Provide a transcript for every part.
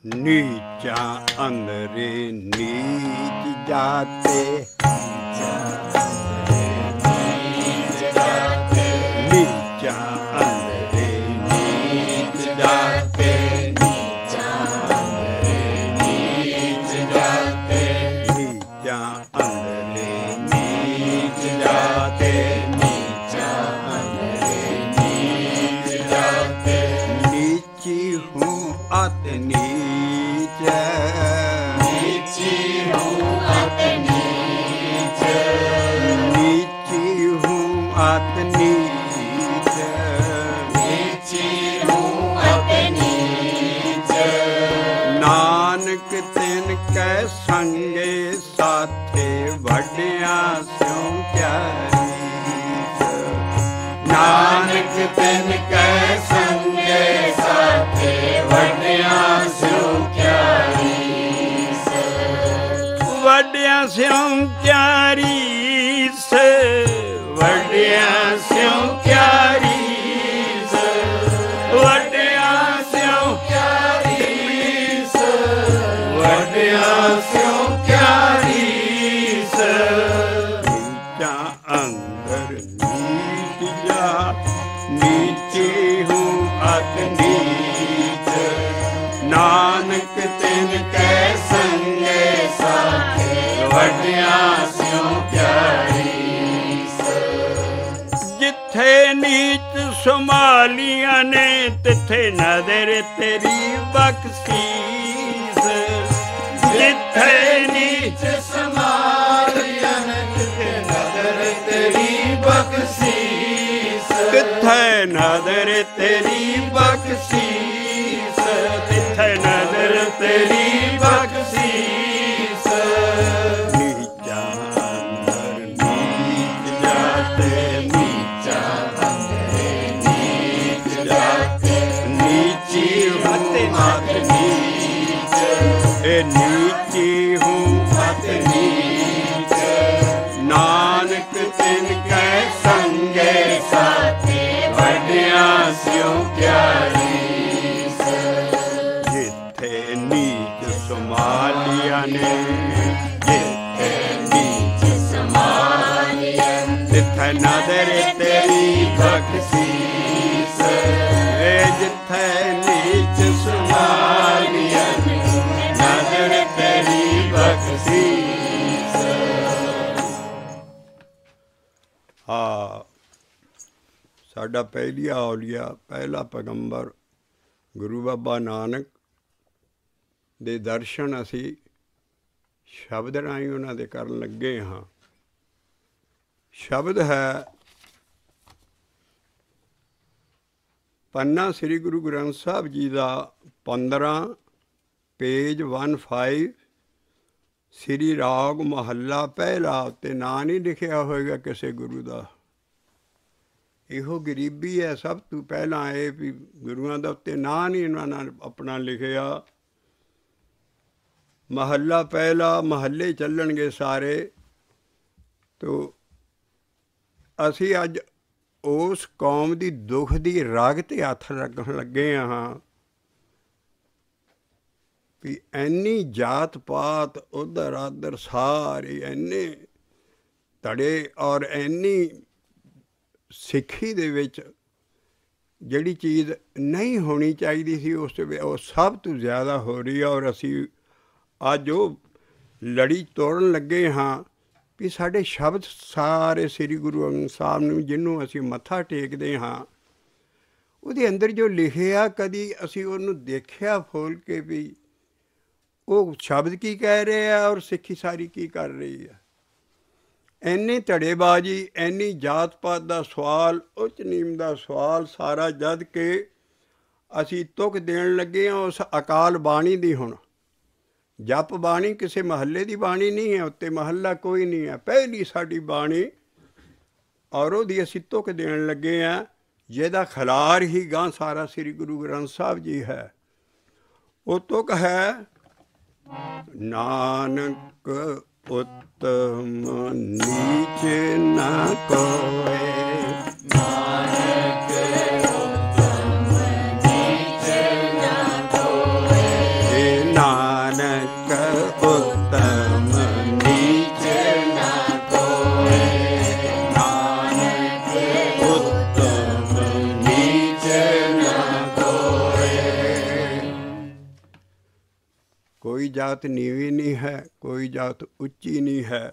नीचा अंदरे नीच जाते, नीचा अंदरे नीच जाते, नीचा अंदरे नीच जाते, नीचा अंदरे नीच जाते, नीचा अंदरे नीच जाते। नीची हूँ अत नीच, नीची हूँ अत नीच, नीची हूँ अत नीच, नीची हूँ अत नीच। नानक तिन कै संगे साथे वड्डिया स्यों क्या रीस, नानक तिन कै संगे साथे वड्डिया स्यों क्या रीस, वड्डिया स्यों क्या रीस, वड्डिया स्यों क्या रीस, वड्डिया स्यों क्या रीस, वड्डिया स्यों क्या रीस। नीचा अंदर नीच जा, नीची हूँ अत नीच, नानक तिन कै संगे साथे वड्डिया स्यों क्या रीस। जिथे नीच संभालिया ने तिथे नजर तेरी बख्शीस, जिथे नीच संभालिया ने तिथे नजर तेरी बख्शीस, तिथे नजर तेरी बख्शीस, तिथे नजर तेरी बख्शीस। नीचा अंदर नीच जाते, नीचा अंदर नीच जाते, नीची हूँ अत नीच, नीची हूँ अत नीच। नानक तिन कै संगे साथे वड्डिया स्यों क्या रीस। जिथे नीच संभालिया ने, जिथे नीच संभालिया तिथे नजर तेरी बख्शीस, जिथे नीच संभालिया नजर तेरी बख्शीस। हाँ, साडा पहलिया औलिया पहला पैगंबर गुरु बाबा नानक ਦੇ ਦਰਸ਼ਨ ਅਸੀਂ ਸ਼ਬਦ ਰਾਹੀਂ ਉਹਨਾਂ ਦੇ ਕਰਨ ਲੱਗੇ ਹਾਂ। ਸ਼ਬਦ ਹੈ ਪੰਨਾ ਸ੍ਰੀ ਗੁਰੂ ਗ੍ਰੰਥ ਸਾਹਿਬ ਜੀ ਦਾ 15 ਪੇਜ 15 ਸ੍ਰੀ ਰਾਗ ਮਹੱਲਾ ਪਹਿਲਾ ਉੱਤੇ ਨਾਂ ਨਹੀਂ ਲਿਖਿਆ ਹੋਏਗਾ ਕਿਸੇ ਗੁਰੂ ਦਾ। ਇਹੋ ਗਰੀਬੀ ਹੈ ਸਭ ਤੋਂ ਪਹਿਲਾਂ ਇਹ ਵੀ ਗੁਰੂਆਂ ਦਾ ਉੱਤੇ ਨਾਂ ਨਹੀਂ ਇਹਨਾਂ ਨੇ ਆਪਣਾ ਲਿਖਿਆ। ਮਹੱਲਾ ਪਹਿਲਾ, ਮਹੱਲੇ ਚੱਲਣਗੇ ਸਾਰੇ। ਤੋ ਅਸੀਂ ਅੱਜ ਉਸ ਕੌਮ ਦੀ ਦੁੱਖ ਦੀ ਰਾਗ 'ਤੇ ਹੱਥ ਰੱਖਣ ਲੱਗੇ ਹਾਂ ਵੀ ਇੰਨੀ ਜਾਤ ਪਾਤ ਉੱਧਰ ਆਧਰ ਸਾਰੇ ਇੰਨੇ ਧੜੇ ਔਰ ਇੰਨੀ ਸਿੱਖੀ ਦੇ ਵਿੱਚ ਜਿਹੜੀ ਚੀਜ਼ ਨਹੀਂ ਹੋਣੀ ਚਾਹੀਦੀ ਸੀ ਉਸ ਉਹ ਸਭ ਤੋਂ ਜ਼ਿਆਦਾ ਹੋ ਰਹੀ ਹੈ। ਔਰ ਅਸੀਂ ਅੱਜ ਉਹ ਲੜੀ ਤੋੜਨ ਲੱਗੇ ਹਾਂ ਵੀ ਸਾਡੇ ਸ਼ਬਦ ਸਾਰੇ ਸ੍ਰੀ ਗੁਰੂ ਅੰਗਦ ਸਾਹਿਬ ਨੂੰ ਜਿਹਨੂੰ ਅਸੀਂ ਮੱਥਾ ਟੇਕਦੇ ਹਾਂ ਉਹਦੇ ਅੰਦਰ ਜੋ ਲਿਖਿਆ ਕਦੀ ਅਸੀਂ ਉਹਨੂੰ ਦੇਖਿਆ ਫੋਲ ਕੇ ਵੀ ਉਹ ਸ਼ਬਦ ਕੀ ਕਹਿ ਰਹੇ ਆ ਔਰ ਸਿੱਖੀ ਸਾਰੀ ਕੀ ਕਰ ਰਹੀ ਹੈ। ਇੰਨੀ ਧੜੇਬਾਜ਼ੀ, ਇੰਨੀ ਜਾਤ ਪਾਤ ਦਾ ਸਵਾਲ, ਉੱਚ ਨੀਚ ਦਾ ਸਵਾਲ ਸਾਰਾ ਜਦ ਕਿ ਅਸੀਂ ਤੁਕ ਦੇਣ ਲੱਗੇ ਹਾਂ ਉਸ ਅਕਾਲ ਬਾਣੀ ਦੀ। ਹੁਣ ਜਪ ਬਾਣੀ ਕਿਸੇ ਮਹੱਲੇ ਦੀ ਬਾਣੀ ਨਹੀਂ ਹੈ, ਉੱਤੇ ਮਹੱਲਾ ਕੋਈ ਨਹੀਂ ਹੈ, ਪਹਿਲੀ ਸਾਡੀ ਬਾਣੀ ਔਰ ਉਹਦੀ ਅਸੀਂ ਤੁਕ ਦੇਣ ਲੱਗੇ ਹਾਂ ਜਿਹਦਾ ਖਿਲਾਰ ਹੀ ਗਾਂ ਸਾਰਾ ਸ੍ਰੀ ਗੁਰੂ ਗ੍ਰੰਥ ਸਾਹਿਬ ਜੀ ਹੈ। ਉਹ ਤੁਕ ਹੈ ਨਾਨਕ उत्तम नीच न कोय, नानक उत्तम नीच न कोय, जात नीवी नहीं है, कोई जात उच्ची नहीं है।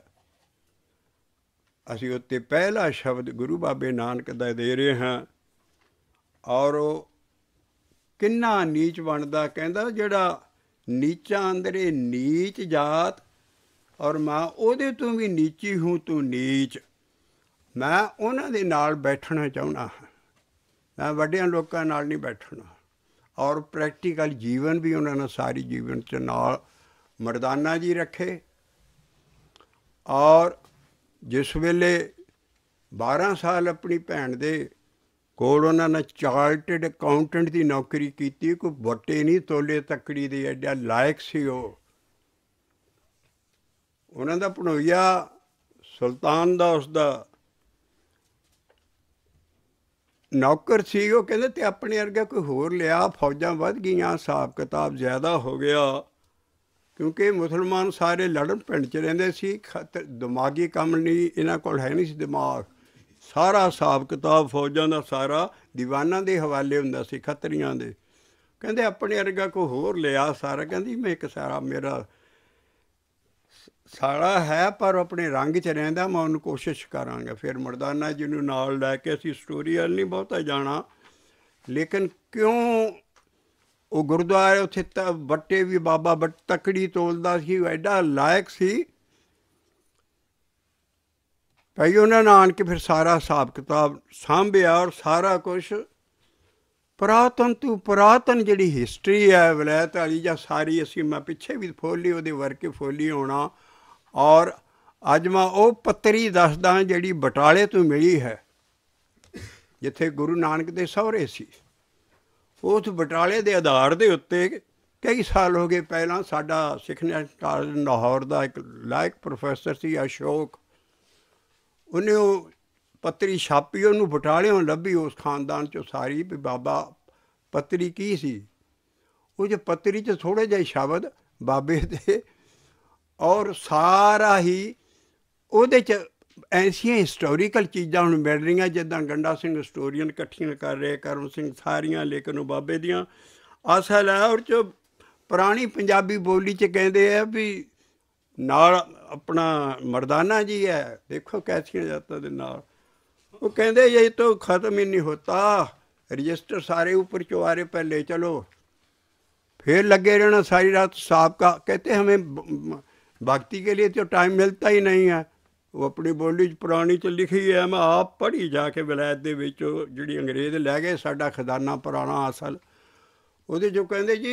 ਅਸੀਂ ਉੱਤੇ ਪਹਿਲਾ ਸ਼ਬਦ ਗੁਰੂ ਬਾਬੇ ਨਾਨਕ ਦਾ ਦੇ ਰਹੇ ਹਾਂ। ਔਰ ਉਹ ਕਿੰਨਾ ਨੀਚ ਬਣਦਾ, ਕਹਿੰਦਾ ਜਿਹੜਾ ਨੀਚਾਂ ਅੰਦਰੇ ਨੀਚ ਜਾਤ ਔਰ ਮੈਂ ਉਹਦੇ ਤੋਂ ਵੀ ਨੀਚੀ ਹੂੰ ਤੂੰ ਨੀਚ। ਮੈਂ ਉਹਨਾਂ ਦੇ ਨਾਲ ਬੈਠਣਾ ਚਾਹੁੰਦਾ ਹਾਂ, ਮੈਂ ਵੱਡਿਆਂ ਲੋਕਾਂ ਨਾਲ ਨਹੀਂ ਬੈਠਣਾ। ਔਰ ਪ੍ਰੈਕਟੀਕਲ ਜੀਵਨ ਵੀ ਉਹਨਾਂ ਨੇ ਸਾਰੀ ਜੀਵਨ 'ਚ ਨਾਲ ਮਰਦਾਨਾ ਜੀ ਰੱਖੇ। ਔਰ ਜਿਸ ਵੇਲੇ 12 ਸਾਲ ਆਪਣੀ ਭੈਣ ਦੇ ਕੋਲ ਉਹਨਾਂ ਨੇ ਚਾਰਟਡ ਅਕਾਊਂਟੈਂਟ ਦੀ ਨੌਕਰੀ ਕੀਤੀ, ਕੋਈ ਵੱਟੇ ਨਹੀਂ ਤੋਲੇ ਤੱਕੜੀ ਦੇ, ਐਡਾ ਲਾਇਕ ਸੀ ਉਹ। ਉਹਨਾਂ ਦਾ ਭਣੋਈਆ ਸੁਲਤਾਨ ਦਾ ਉਸਦਾ ਨੌਕਰ ਸੀ। ਉਹ ਕਹਿੰਦੇ ਤੇ ਆਪਣੇ ਵਰਗਾ ਕੋਈ ਹੋਰ ਲਿਆ, ਫੌਜਾਂ ਵੱਧ ਗਈਆਂ, ਹਿਸਾਬ ਕਿਤਾਬ ਜ਼ਿਆਦਾ ਹੋ ਗਿਆ, ਕਿਉਂਕਿ ਮੁਸਲਮਾਨ ਸਾਰੇ ਲੜਨ ਪਿੰਡ 'ਚ ਰਹਿੰਦੇ ਸੀ। ਦਿਮਾਗੀ ਕੰਮ ਨਹੀਂ ਇਹਨਾਂ ਕੋਲ ਹੈ ਨਹੀਂ ਸੀ ਦਿਮਾਗ। ਸਾਰਾ ਹਿਸਾਬ ਕਿਤਾਬ ਫੌਜਾਂ ਦਾ ਸਾਰਾ ਦੀਵਾਨਾਂ ਦੇ ਹਵਾਲੇ ਹੁੰਦਾ ਸੀ, ਖੱਤਰੀਆਂ ਦੇ। ਕਹਿੰਦੇ ਆਪਣੇ ਵਰਗਾ ਕੋਈ ਹੋਰ ਲਿਆ ਸਾਰਾ। ਕਹਿੰਦੀ ਮੈਂ ਇੱਕ ਸਾਰਾ ਮੇਰਾ ਸਾਲਾ ਹੈ ਪਰ ਆਪਣੇ ਰੰਗ 'ਚ ਰਹਿੰਦਾ, ਮੈਂ ਉਹਨੂੰ ਕੋਸ਼ਿਸ਼ ਕਰਾਂਗਾ। ਫਿਰ ਮਰਦਾਨਾ ਜੀ ਨੂੰ ਨਾਲ ਲੈ ਕੇ ਅਸੀਂ ਸਟੋਰੀ ਵੱਲ ਨਹੀਂ ਬਹੁਤਾ ਜਾਣਾ, ਲੇਕਿਨ ਕਿਉਂ ਉਹ ਗੁਰਦੁਆਰੇ ਉੱਥੇ ਤਾਂ ਵੱਟੇ ਵੀ ਬਾਬਾ ਤੱਕੜੀ ਤੋਲਦਾ ਸੀ, ਐਡਾ ਲਾਇਕ ਸੀ। ਭਾਈ ਉਹਨਾਂ ਨੇ ਆਣ ਕੇ ਫਿਰ ਸਾਰਾ ਹਿਸਾਬ ਕਿਤਾਬ ਸਾਂਭਿਆ ਔਰ ਸਾਰਾ ਕੁਛ ਪੁਰਾਤਨ ਤੋਂ ਪੁਰਾਤਨ ਜਿਹੜੀ ਹਿਸਟਰੀ ਹੈ ਵਲੈਤ ਵਾਲੀ ਜਾਂ ਸਾਰੀ ਅਸੀਂ ਮੈਂ ਪਿੱਛੇ ਵੀ ਫੋਲੀ, ਉਹਦੇ ਵਰਕੇ ਫੋਲੀ ਹੋਣਾ। ਔਰ ਅੱਜ ਮੈਂ ਉਹ ਪੱਤਰੀ ਦੱਸਦਾ ਜਿਹੜੀ ਬਟਾਲੇ ਤੋਂ ਮਿਲੀ ਹੈ, ਜਿੱਥੇ ਗੁਰੂ ਨਾਨਕ ਦੇ ਸਹੁਰੇ ਸੀ। ਉਸ ਬਟਾਲੇ ਦੇ ਆਧਾਰ ਦੇ ਉੱਤੇ ਕਈ ਸਾਲ ਹੋ ਗਏ ਪਹਿਲਾਂ ਸਾਡਾ ਸਿੱਖ ਕਾਲਜ ਲਾਹੌਰ ਦਾ ਇੱਕ ਲਾਇਕ ਪ੍ਰੋਫੈਸਰ ਸੀ ਅਸ਼ੋਕ, ਉਹਨੇ ਉਹ ਪੱਤਰੀ ਛਾਪੀ, ਉਹਨੂੰ ਬਟਾਲਿਓਂ ਲੱਭੀ ਉਸ ਖਾਨਦਾਨ 'ਚੋਂ ਸਾਰੀ ਵੀ ਬਾਬਾ ਪੱਤਰੀ ਕੀ ਸੀ। ਉਹ 'ਚ ਪੱਤਰੀ 'ਚ ਥੋੜ੍ਹੇ ਜਿਹੇ ਸ਼ਬਦ ਬਾਬੇ ਦੇ ਔਰ ਸਾਰਾ ਹੀ ਉਹਦੇ 'ਚ ਐਸੀਆਂ ਹਿਸਟੋਰੀਕਲ ਚੀਜ਼ਾਂ ਹੁਣ ਮਿਲ ਰਹੀਆਂ ਜਿੱਦਾਂ ਗੰਡਾ ਸਿੰਘ ਹਿਸਟੋਰੀਅਨ ਇਕੱਠੀਆਂ ਕਰ ਰਹੇ, ਕਰਮ ਸਿੰਘ ਸਾਰੀਆਂ, ਲੇਕਿਨ ਉਹ ਬਾਬੇ ਦੀਆਂ ਅਸਲ ਹੈ। ਔਰ 'ਚ ਪੁਰਾਣੀ ਪੰਜਾਬੀ ਬੋਲੀ 'ਚ ਕਹਿੰਦੇ ਆ ਵੀ ਨਾਲ ਆਪਣਾ ਮਰਦਾਨਾ ਜੀ ਹੈ, ਦੇਖੋ ਕੈਸੀਆਂ ਜਾਤਾਂ ਦੇ ਨਾਲ। ਉਹ ਕਹਿੰਦੇ ਇਹ ਤਾਂ ਖਤਮ ਹੀ ਨਹੀਂ ਹੋਤਾ, रजिस्टर सारे ऊपर चुवारे पर ले चलो, फिर लगे रहना सारी रात। साहब का कहते हमें भक्ति के लिए तो टाइम मिलता ही नहीं है। वो अपनी बोली पुरानी च लिखी है, मैं आप पढ़ी जाके विलायत दे विच जिहड़ी अंग्रेज लै गए साडा खजाना पुराना असल, ਉਹਦੇ जो कहते जी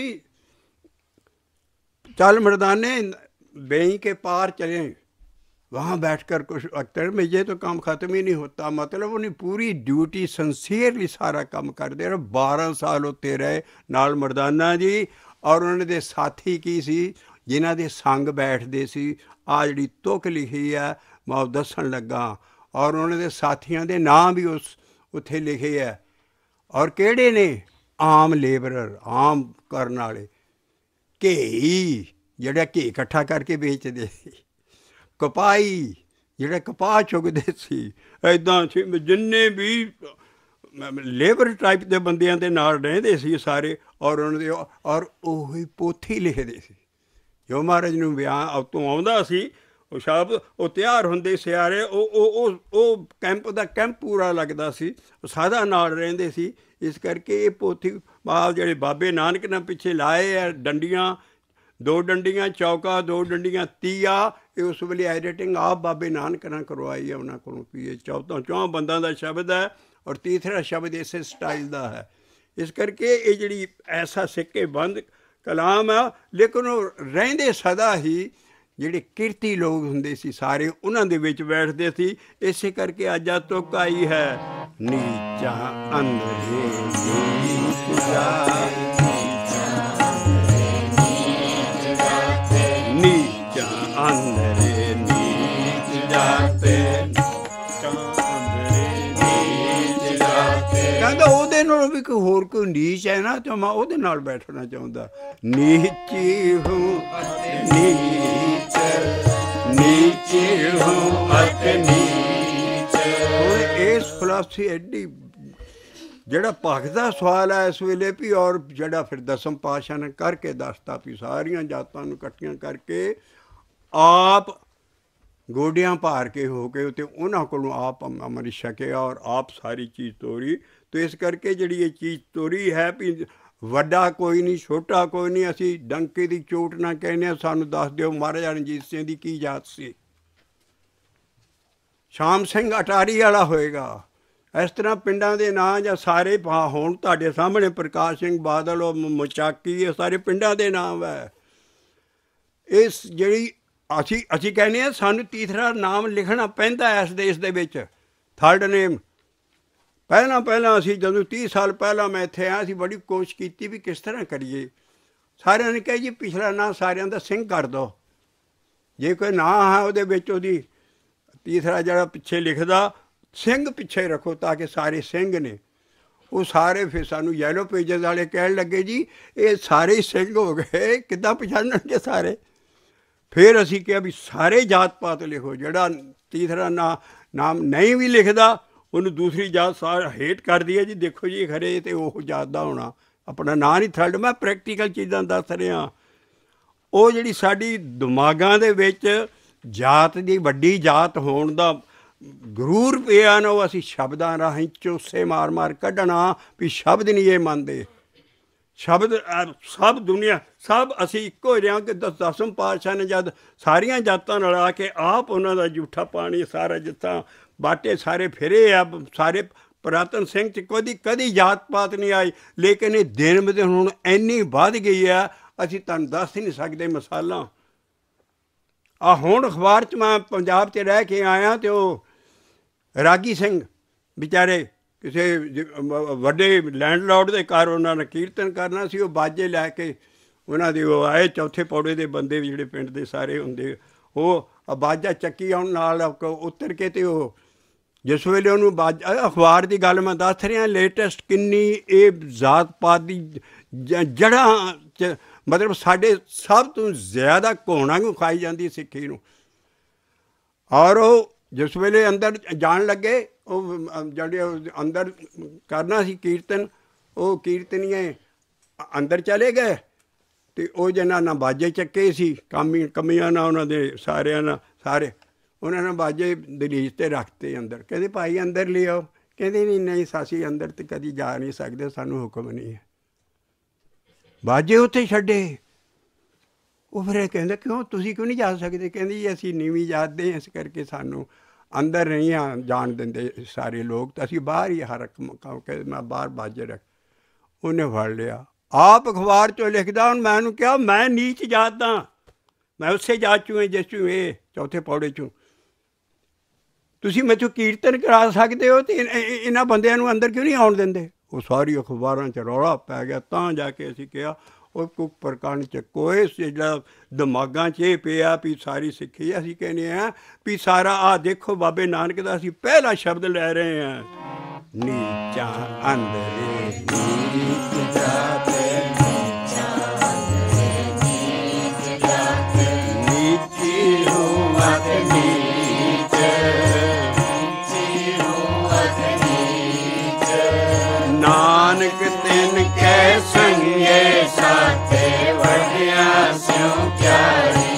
चल मर्दाने बेई के पार चले, वहाँ बैठकर कुछ अक्तर में ये तो काम ख़त्म ही नहीं होता। मतलब उन्हें पूरी ड्यूटी सिंसीयरली सारा काम कर दे रहे। 12 साल उत्ते रहे नाल मर्दाना जी, और उन्होंने दे साथी की सी जिन्हां दे संग बैठते सी। आ जिहड़ी तुक लिखी है मैं वो दसन लगा, और उन्होंने दे साथियों के नाम भी उस उत्थे लिखे है। और किहड़े ने? आम लेबरर, आम करन वाले, घेई जिहड़ा घे इकट्ठा करके बेचदे सी, कपाई जिहड़े कपाह चुगदे सी, इदां सी जिन्ने भी लेबर टाइप के बंदियां दे नाल रहिंदे सी सारे। और उन्हां दे और ओही पोथी लिखदे सी जो महाराज नूं ब्याह उतों आउंदा सी। ਉਹ ਸ਼ਬਦ ਉਹ ਤਿਆਰ ਹੁੰਦੇ ਸਿਆਰੇ, ਉਹ ਕੈਂਪ ਦਾ ਕੈਂਪ ਪੂਰਾ ਲੱਗਦਾ ਸੀ, ਸਾਦਾ ਨਾਲ ਰਹਿੰਦੇ ਸੀ। ਇਸ ਕਰਕੇ ਇਹ ਪੋਥੀ ਬਾਬ ਜਿਹੜੇ ਬਾਬੇ ਨਾਨਕ ਨੇ ਪਿੱਛੇ ਲਾਏ ਆ, ਡੰਡੀਆਂ 2 ਡੰਡੀਆਂ ਚੌਕਾ, 2 ਡੰਡੀਆਂ ਤੀਆ, ਇਹ ਉਸ ਵੇਲੇ ਐਡੀਟਿੰਗ ਆਪ ਬਾਬੇ ਨਾਨਕ ਨੇ ਕਰਵਾਈ ਹੈ ਉਹਨਾਂ ਕੋਲੋਂ। ਵੀ ਇਹ 14 ਬੰਦਾਂ ਦਾ ਸ਼ਬਦ ਹੈ ਔਰ ਤੀਸਰਾ ਸ਼ਬਦ ਇਸੇ ਸਟਾਈਲ ਦਾ ਹੈ। ਇਸ ਕਰਕੇ ਇਹ ਜਿਹੜੀ ਐਸਾ ਸਿੱਕੇ ਬੰਦ ਕਲਾਮ ਆ, ਲੇਕਿਨ ਉਹ ਰਹਿੰਦੇ ਸਦਾ ਹੀ ਜਿਹੜੇ ਕਿਰਤੀ ਲੋਕ ਹੁੰਦੇ ਸੀ ਸਾਰੇ ਉਹਨਾਂ ਦੇ ਵਿੱਚ ਬੈਠਦੇ ਸੀ। ਇਸੇ ਕਰਕੇ ਅੱਜ ਆ ਤੁਕ ਆਈ ਹੈ, ਨੀਚਾ ਅੰਧਰੇ ਨੀਚ ਜਾਤੇ, ਨੀਚਾ ਅੰਧਰੇ ਨੀਚ ਜਾਤੇ, ਕਹਿੰਦਾ ਉਹਦੇ ਨਾਲ ਵੀ ਕੋਈ ਹੋਰ ਕੋਈ ਨੀਚ ਹੈ ਨਾ, ਤਾਂ ਮੈਂ ਉਹਦੇ ਨਾਲ ਬੈਠਣਾ ਚਾਹੁੰਦਾ। ਨੀਚੀ ਹੂੰ ਨੀਚ, ਨੀਚੀ ਹੂੰ ਅਤ ਨੀਚ। ਹੁਣ ਇਸ ਫਿਲਾਸਫੀ ਐਡੀ ਜਿਹੜਾ ਭਗਤ ਦਾ ਸਵਾਲ ਹੈ ਇਸ ਵੇਲੇ ਵੀ, ਔਰ ਜਿਹੜਾ ਫਿਰ ਦਸਮ ਪਾਤਸ਼ਾਹ ਨੇ ਕਰਕੇ ਦੱਸਤਾ ਵੀ ਸਾਰੀਆਂ ਜਾਤਾਂ ਨੂੰ ਇਕੱਠੀਆਂ ਕਰਕੇ ਆਪ ਗੋਡਿਆਂ ਭਾਰ ਕੇ ਹੋ ਕੇ ਅਤੇ ਉਹਨਾਂ ਕੋਲੋਂ ਆਪ ਅੰਮ੍ਰਿਤ ਛਕਿਆ ਔਰ ਆਪ ਸਾਰੀ ਚੀਜ਼ ਤੋਰੀ। ਅਤੇ ਇਸ ਕਰਕੇ ਜਿਹੜੀ ਇਹ ਚੀਜ਼ ਤੋਰੀ ਹੈ ਵੀ ਵੱਡਾ ਕੋਈ ਨਹੀਂ, ਛੋਟਾ ਕੋਈ ਨਹੀਂ, ਅਸੀਂ ਡੰਕੇ ਦੀ ਚੋਟ ਨਾ ਕਹਿੰਦੇ ਹਾਂ। ਸਾਨੂੰ ਦੱਸ ਦਿਓ ਮਹਾਰਾਜਾ ਰਣਜੀਤ ਸਿੰਘ ਦੀ ਕੀ ਜਾਤ ਸੀ? ਸ਼ਾਮ ਸਿੰਘ ਅਟਾਰੀ ਵਾਲਾ ਹੋਏਗਾ। ਇਸ ਤਰ੍ਹਾਂ ਪਿੰਡਾਂ ਦੇ ਨਾਂ ਜਾਂ ਸਾਰੇ ਹੁਣ ਤੁਹਾਡੇ ਸਾਹਮਣੇ ਪ੍ਰਕਾਸ਼ ਸਿੰਘ ਬਾਦਲ, ਉਹ ਮਚਾਕੀ, ਇਹ ਸਾਰੇ ਪਿੰਡਾਂ ਦੇ ਨਾਮ ਹੈ। ਇਸ ਜਿਹੜੀ ਅਸੀਂ ਕਹਿੰਦੇ ਹਾਂ ਸਾਨੂੰ ਤੀਸਰਾ ਨਾਮ ਲਿਖਣਾ ਪੈਂਦਾ ਇਸ ਦੇਸ਼ ਦੇ ਵਿੱਚ, ਥਰਡ ਨੇਮ। ਪਹਿਲਾਂ ਅਸੀਂ ਜਦੋਂ 30 ਸਾਲ ਪਹਿਲਾਂ ਮੈਂ ਇੱਥੇ ਆਇਆ, ਅਸੀਂ ਬੜੀ ਕੋਸ਼ਿਸ਼ ਕੀਤੀ ਵੀ ਕਿਸ ਤਰ੍ਹਾਂ ਕਰੀਏ। ਸਾਰਿਆਂ ਨੇ ਕਿਹਾ ਜੀ ਪਿਛਲਾ ਨਾਂ ਸਾਰਿਆਂ ਦਾ ਸਿੰਘ ਕਰ ਦਿਓ। ਜੇ ਕੋਈ ਨਾਂ ਹੈ ਉਹਦੇ ਵਿੱਚ ਉਹਦੀ ਤੀਸਰਾ ਜਿਹੜਾ ਪਿੱਛੇ ਲਿਖਦਾ ਸਿੰਘ ਪਿੱਛੇ ਰੱਖੋ ਤਾਂ ਕਿ ਸਾਰੇ ਸਿੰਘ ਨੇ। ਉਹ ਸਾਰੇ ਫਿਰ ਸਾਨੂੰ ਯੈਲੋ ਪੇਜਸ ਵਾਲੇ ਕਹਿਣ ਲੱਗੇ ਜੀ ਇਹ ਸਾਰੇ ਸਿੰਘ ਹੋ ਗਏ, ਕਿੱਦਾਂ ਪਛਾਣਨਗੇ ਸਾਰੇ? ਫਿਰ ਅਸੀਂ ਕਿਹਾ ਵੀ ਸਾਰੇ ਜਾਤ ਪਾਤ ਲਿਖੋ। ਜਿਹੜਾ ਤੀਸਰਾ ਨਾਮ ਨਹੀਂ ਵੀ ਲਿਖਦਾ ਉਹਨੂੰ ਦੂਸਰੀ ਜਾਤ ਸਾਰਾ ਹੇਟ ਕਰਦੀ ਹੈ ਜੀ, ਦੇਖੋ ਜੀ ਖਰੇ ਤੇ ਉਹ ਜਾਤ ਦਾ ਹੋਣਾ, ਆਪਣਾ ਨਾਂ ਨਹੀਂ ਥਰਡ। ਮੈਂ ਪ੍ਰੈਕਟੀਕਲ ਚੀਜ਼ਾਂ ਦੱਸ ਰਿਹਾ। ਉਹ ਜਿਹੜੀ ਸਾਡੀ ਦਿਮਾਗਾਂ ਦੇ ਵਿੱਚ ਜਾਤ ਦੀ ਵੱਡੀ ਜਾਤ ਹੋਣ ਦਾ ਗਰੂਰ ਪਿਆ ਨਾ, ਉਹ ਅਸੀਂ ਸ਼ਬਦਾਂ ਰਾਹੀਂ ਚੋਸੇ ਮਾਰ ਕੱਢਣਾ ਵੀ ਸ਼ਬਦ ਨਹੀਂ ਇਹ ਮੰਨਦੇ। ਸ਼ਬਦ ਸਭ ਦੁਨੀਆ ਸਭ ਅਸੀਂ ਇੱਕੋ ਜਿਹਾ ਕਿ ਦਸਮ ਪਾਤਸ਼ਾਹ ਨੇ ਜਦ ਸਾਰੀਆਂ ਜਾਤਾਂ ਨਾਲ ਆ ਕੇ ਆਪ ਉਹਨਾਂ ਦਾ ਜੂਠਾ ਪਾਣੀ ਸਾਰਾ ਜਿੱਥਾਂ ਬਾਟੇ ਸਾਰੇ ਫਿਰੇ ਆ, ਸਾਰੇ ਪੁਰਾਤਨ ਸਿੰਘ 'ਚ ਕਦੀ ਜਾਤ ਪਾਤ ਨਹੀਂ ਆਈ। ਲੇਕਿਨ ਇਹ ਦਿਨ ਬ ਦਿਨ ਹੁਣ ਇੰਨੀ ਵੱਧ ਗਈ ਆ, ਅਸੀਂ ਤੁਹਾਨੂੰ ਦੱਸ ਹੀ ਨਹੀਂ ਸਕਦੇ ਮਿਸਾਲਾਂ। ਹੁਣ ਅਖਬਾਰ 'ਚ ਮੈਂ ਪੰਜਾਬ 'ਚ ਰਹਿ ਕੇ ਆਇਆ ਅਤੇ ਉਹ ਰਾਗੀ ਸਿੰਘ ਵਿਚਾਰੇ ਕਿਸੇ ਵੱਡੇ ਲੈਂਡਲੋਰਡ ਦੇ ਘਰ ਉਹਨਾਂ ਨੇ ਕੀਰਤਨ ਕਰਨਾ ਸੀ। ਉਹ ਬਾਜੇ ਲੈ ਕੇ ਉਹਨਾਂ ਦੇ ਉਹ ਆਏ, ਚੌਥੇ ਪੌੜੇ ਦੇ ਬੰਦੇ ਜਿਹੜੇ ਪਿੰਡ ਦੇ ਸਾਰੇ ਹੁੰਦੇ, ਉਹ ਬਾਜਾ ਚੱਕੀ ਆਉਣ ਨਾਲ ਉਤਰ ਕੇ ਅਤੇ ਉਹ ਜਿਸ ਵੇਲੇ ਉਹਨੂੰ ਅਖਬਾਰ ਦੀ ਗੱਲ ਮੈਂ ਦੱਸ ਰਿਹਾ ਲੇਟੈਸਟ ਕਿੰਨੀ ਇਹ ਜ਼ਾਤ ਪਾਤ ਦੀ ਜੜ੍ਹਾਂ 'ਚ ਮਤਲਬ ਸਾਡੇ ਸਭ ਤੋਂ ਜ਼ਿਆਦਾ ਘੋਣਾ ਨੂੰ ਖਾਈ ਜਾਂਦੀ ਸਿੱਖੀ ਨੂੰ। ਔਰ ਉਹ ਜਿਸ ਵੇਲੇ ਅੰਦਰ ਜਾਣ ਲੱਗੇ, ਉਹ ਜਿਹੜੇ ਅੰਦਰ ਕਰਨਾ ਸੀ ਕੀਰਤਨ, ਉਹ ਕੀਰਤਨੀਏ ਅੰਦਰ ਚਲੇ ਗਏ ਅਤੇ ਉਹ ਜਿਹਨਾਂ ਨਾਲ ਬਾਜੇ ਚੱਕੇ ਸੀ ਕਮੀਆਂ ਨਾਲ ਉਹਨਾਂ ਦੇ ਸਾਰਿਆਂ ਨਾਲ ਸਾਰੇ ਉਹਨਾਂ ਨੇ ਬਾਜੇ ਦਲੀਜ 'ਤੇ ਰੱਖਤੇ ਅੰਦਰ। ਕਹਿੰਦੇ ਭਾਈ ਅੰਦਰ ਲਿਆਓ। ਕਹਿੰਦੇ ਨਹੀਂ ਅਸੀਂ ਅੰਦਰ ਤਾਂ ਕਦੀ ਜਾ ਨਹੀਂ ਸਕਦੇ, ਸਾਨੂੰ ਹੁਕਮ ਨਹੀਂ ਹੈ। ਬਾਜੇ ਉੱਥੇ ਛੱਡੇ। ਉਹ ਫਿਰ ਕਹਿੰਦੇ ਕਿਉਂ ਤੁਸੀਂ ਕਿਉਂ ਨਹੀਂ ਜਾ ਸਕਦੇ? ਕਹਿੰਦੇ ਜੀ ਅਸੀਂ ਨੀਵੀਂ ਜਾਤ ਦੇ ਇਸ ਕਰਕੇ ਸਾਨੂੰ ਅੰਦਰ ਨਹੀਂ ਜਾਣ ਦਿੰਦੇ ਸਾਰੇ ਲੋਕ, ਤਾਂ ਅਸੀਂ ਬਾਹਰ ਹੀ ਹਰ ਕਹਿੰਦੇ ਮੈਂ ਬਾਹਰ ਬਾਜੇ ਰੱਖ। ਉਹਨੇ ਫੜ ਲਿਆ, ਆਪ ਅਖਬਾਰ 'ਚੋਂ ਲਿਖਦਾ। ਹੁਣ ਮੈਂ ਉਹਨੂੰ ਕਿਹਾ ਮੈਂ ਨੀਚ ਜਾਤ ਦਾ, ਮੈਂ ਉਸੇ ਜਾਤ 'ਚੋਂ ਜਿਸ 'ਚੋਂ ਇਹ ਚੌਥੇ ਪੌੜੇ 'ਚੋਂ ਤੁਸੀਂ ਮੈਥੋਂ ਕੀਰਤਨ ਕਰਾ ਸਕਦੇ ਹੋ ਅਤੇ ਇਹਨਾਂ ਬੰਦਿਆਂ ਨੂੰ ਅੰਦਰ ਕਿਉਂ ਨਹੀਂ ਆਉਣ ਦਿੰਦੇ? ਉਹ ਸਾਰੀ ਅਖਬਾਰਾਂ 'ਚ ਰੌਲਾ ਪੈ ਗਿਆ। ਤਾਂ ਜਾ ਕੇ ਅਸੀਂ ਕਿਹਾ ਉਹ ਕੁੱਕਰ ਕੰਨ ਚੱਕੋ, ਇਹ ਜਿਹੜਾ ਦਿਮਾਗਾਂ 'ਚ ਇਹ ਪਿਆ ਵੀ ਸਾਰੀ ਸਿੱਖੀ। ਅਸੀਂ ਕਹਿੰਦੇ ਹਾਂ ਵੀ ਸਾਰਾ ਆਹ ਦੇਖੋ ਬਾਬੇ ਨਾਨਕ ਦਾ ਅਸੀਂ ਪਹਿਲਾ ਸ਼ਬਦ ਲੈ ਰਹੇ ਹਾਂ, ਨੀਚਾ ਅੰਦਰੇ ਨੀਚ ਜਾਤੇ ਨੀਚੀ ਰੂਹਤ ਨੀਚ ਨਾਨਕ ਤਿਨ ਕੈ ਸੰਗੇ ਸਾਥੇ ਵਡਿਆ ਸਿਉ ਪਿਆਰੀ।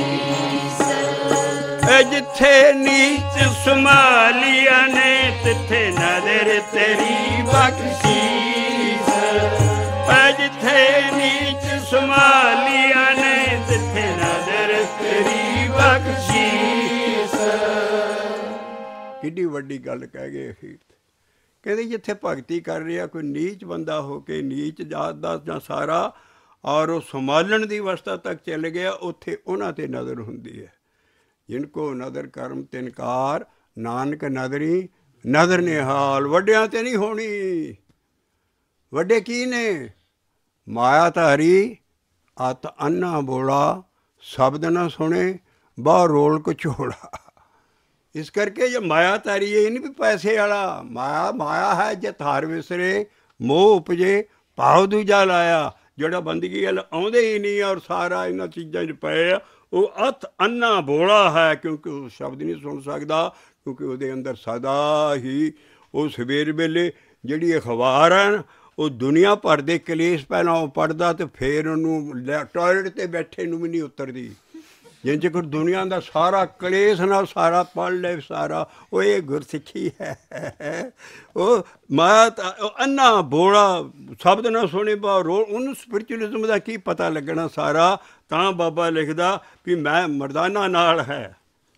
ਜਿੱਥੇ ਨੀਚ ਸੰਭਾਲਿਆ ਨੇ ਤਿੱਥੇ ਨਦਰ ਤੇਰੀ ਬਖਸ਼ੀਸ। ਜਿੱਥੇ ਨੀਚ ਸੰਭਾਲਿਆ ਨੇ ਤਿੱਥੇ ਨਦਰ ਤੇਰੀ ਬਖਸ਼ੀਸ। ਕਿੱਡੀ ਵੱਡੀ ਗੱਲ ਕਹਿ ਗਏ ਅਖੀਰ। ਕਹਿੰਦੇ ਜਿੱਥੇ ਭਗਤੀ ਕਰ ਰਿਹਾ ਕੋਈ ਨੀਚ ਬੰਦਾ ਹੋ ਕੇ ਨੀਚ ਜਾਤ ਦਾ ਜਾਂ ਸਾਰਾ ਔਰ ਉਹ ਸੰਭਾਲਣ ਦੀ ਅਵਸਥਾ ਤੱਕ ਚੱਲ ਗਿਆ, ਉੱਥੇ ਉਹਨਾਂ 'ਤੇ ਨਜ਼ਰ ਹੁੰਦੀ ਹੈ। ਜਿਨ ਕੋ ਨਦਰ ਕਰਮ ਤਿਨਕਾਰ ਨਾਨਕ ਨਦਰੀ ਨਦਰ ਨਿਹਾਲ। ਵੱਡਿਆਂ 'ਤੇ ਨਹੀਂ ਹੋਣੀ। ਵੱਡੇ ਕੀ ਨੇ? ਮਾਇਆ ਧਾਰੀ ਅਤ ਅੰਨਾ ਬੋਲਾ ਸ਼ਬਦ ਨਾ ਸੁਣੇ ਬਾਹਰ ਰੋਲ ਕਚੋੜਾ। ਇਸ ਕਰਕੇ ਜੇ ਮਾਇਆ ਧਾਰੀ ਇਹ ਨਹੀਂ ਵੀ ਪੈਸੇ ਵਾਲਾ ਮਾਇਆ ਹੈ। ਜੇ ਧਾਰ ਵਿਸਰੇ ਮੋਹ ਉਪਜੇ ਭਾਵ ਦੂਜਾ ਲਾਇਆ। ਜਿਹੜਾ ਬੰਦਗੀ ਵੱਲ ਆਉਂਦੇ ਹੀ ਨਹੀਂ ਔਰ ਸਾਰਾ ਇਹਨਾਂ ਚੀਜ਼ਾਂ 'ਚ ਪਏ ਆ, ਉਹ ਅਤ ਅੰਨਾ ਬੋਲਾ ਹੈ ਕਿਉਂਕਿ ਉਹ ਸ਼ਬਦ ਨਹੀਂ ਸੁਣ ਸਕਦਾ, ਕਿਉਂਕਿ ਉਹਦੇ ਅੰਦਰ ਸਦਾ ਹੀ ਉਹ ਸਵੇਰ ਵੇਲੇ ਜਿਹੜੀ ਅਖਬਾਰ ਹੈ ਨਾ, ਉਹ ਦੁਨੀਆ ਭਰ ਦੇ ਕਲੇਸ਼ ਪਹਿਲਾਂ ਉਹ ਪੜ੍ਹਦਾ ਅਤੇ ਫਿਰ ਉਹਨੂੰ ਟੋਇਲਟ 'ਤੇ ਬੈਠੇ ਨੂੰ ਵੀ ਨਹੀਂ ਉਤਰਦੀ। ਜਿੰਜ ਕਿ ਦੁਨੀਆ ਦਾ ਸਾਰਾ ਕਲੇਸ਼ ਨਾਲ ਸਾਰਾ ਪੜ੍ਹ ਲੈ ਸਾਰਾ, ਉਹ ਇਹ ਗੁਰਸਿੱਖੀ ਹੈ। ਉਹ ਮੈਂ ਤਾਂ ਅੰਨਾ ਬੋਲਾ ਸ਼ਬਦ ਨਾ ਸੁਣੇ ਬਾ ਰੋ, ਉਹਨੂੰ ਸਪਿਰਚੁਅਲਿਜ਼ਮ ਦਾ ਕੀ ਪਤਾ ਲੱਗਣਾ ਸਾਰਾ। ਤਾਂ ਬਾਬਾ ਲਿਖਦਾ ਵੀ ਮੈਂ ਮਰਦਾਨਾ ਨਾਲ ਹੈ।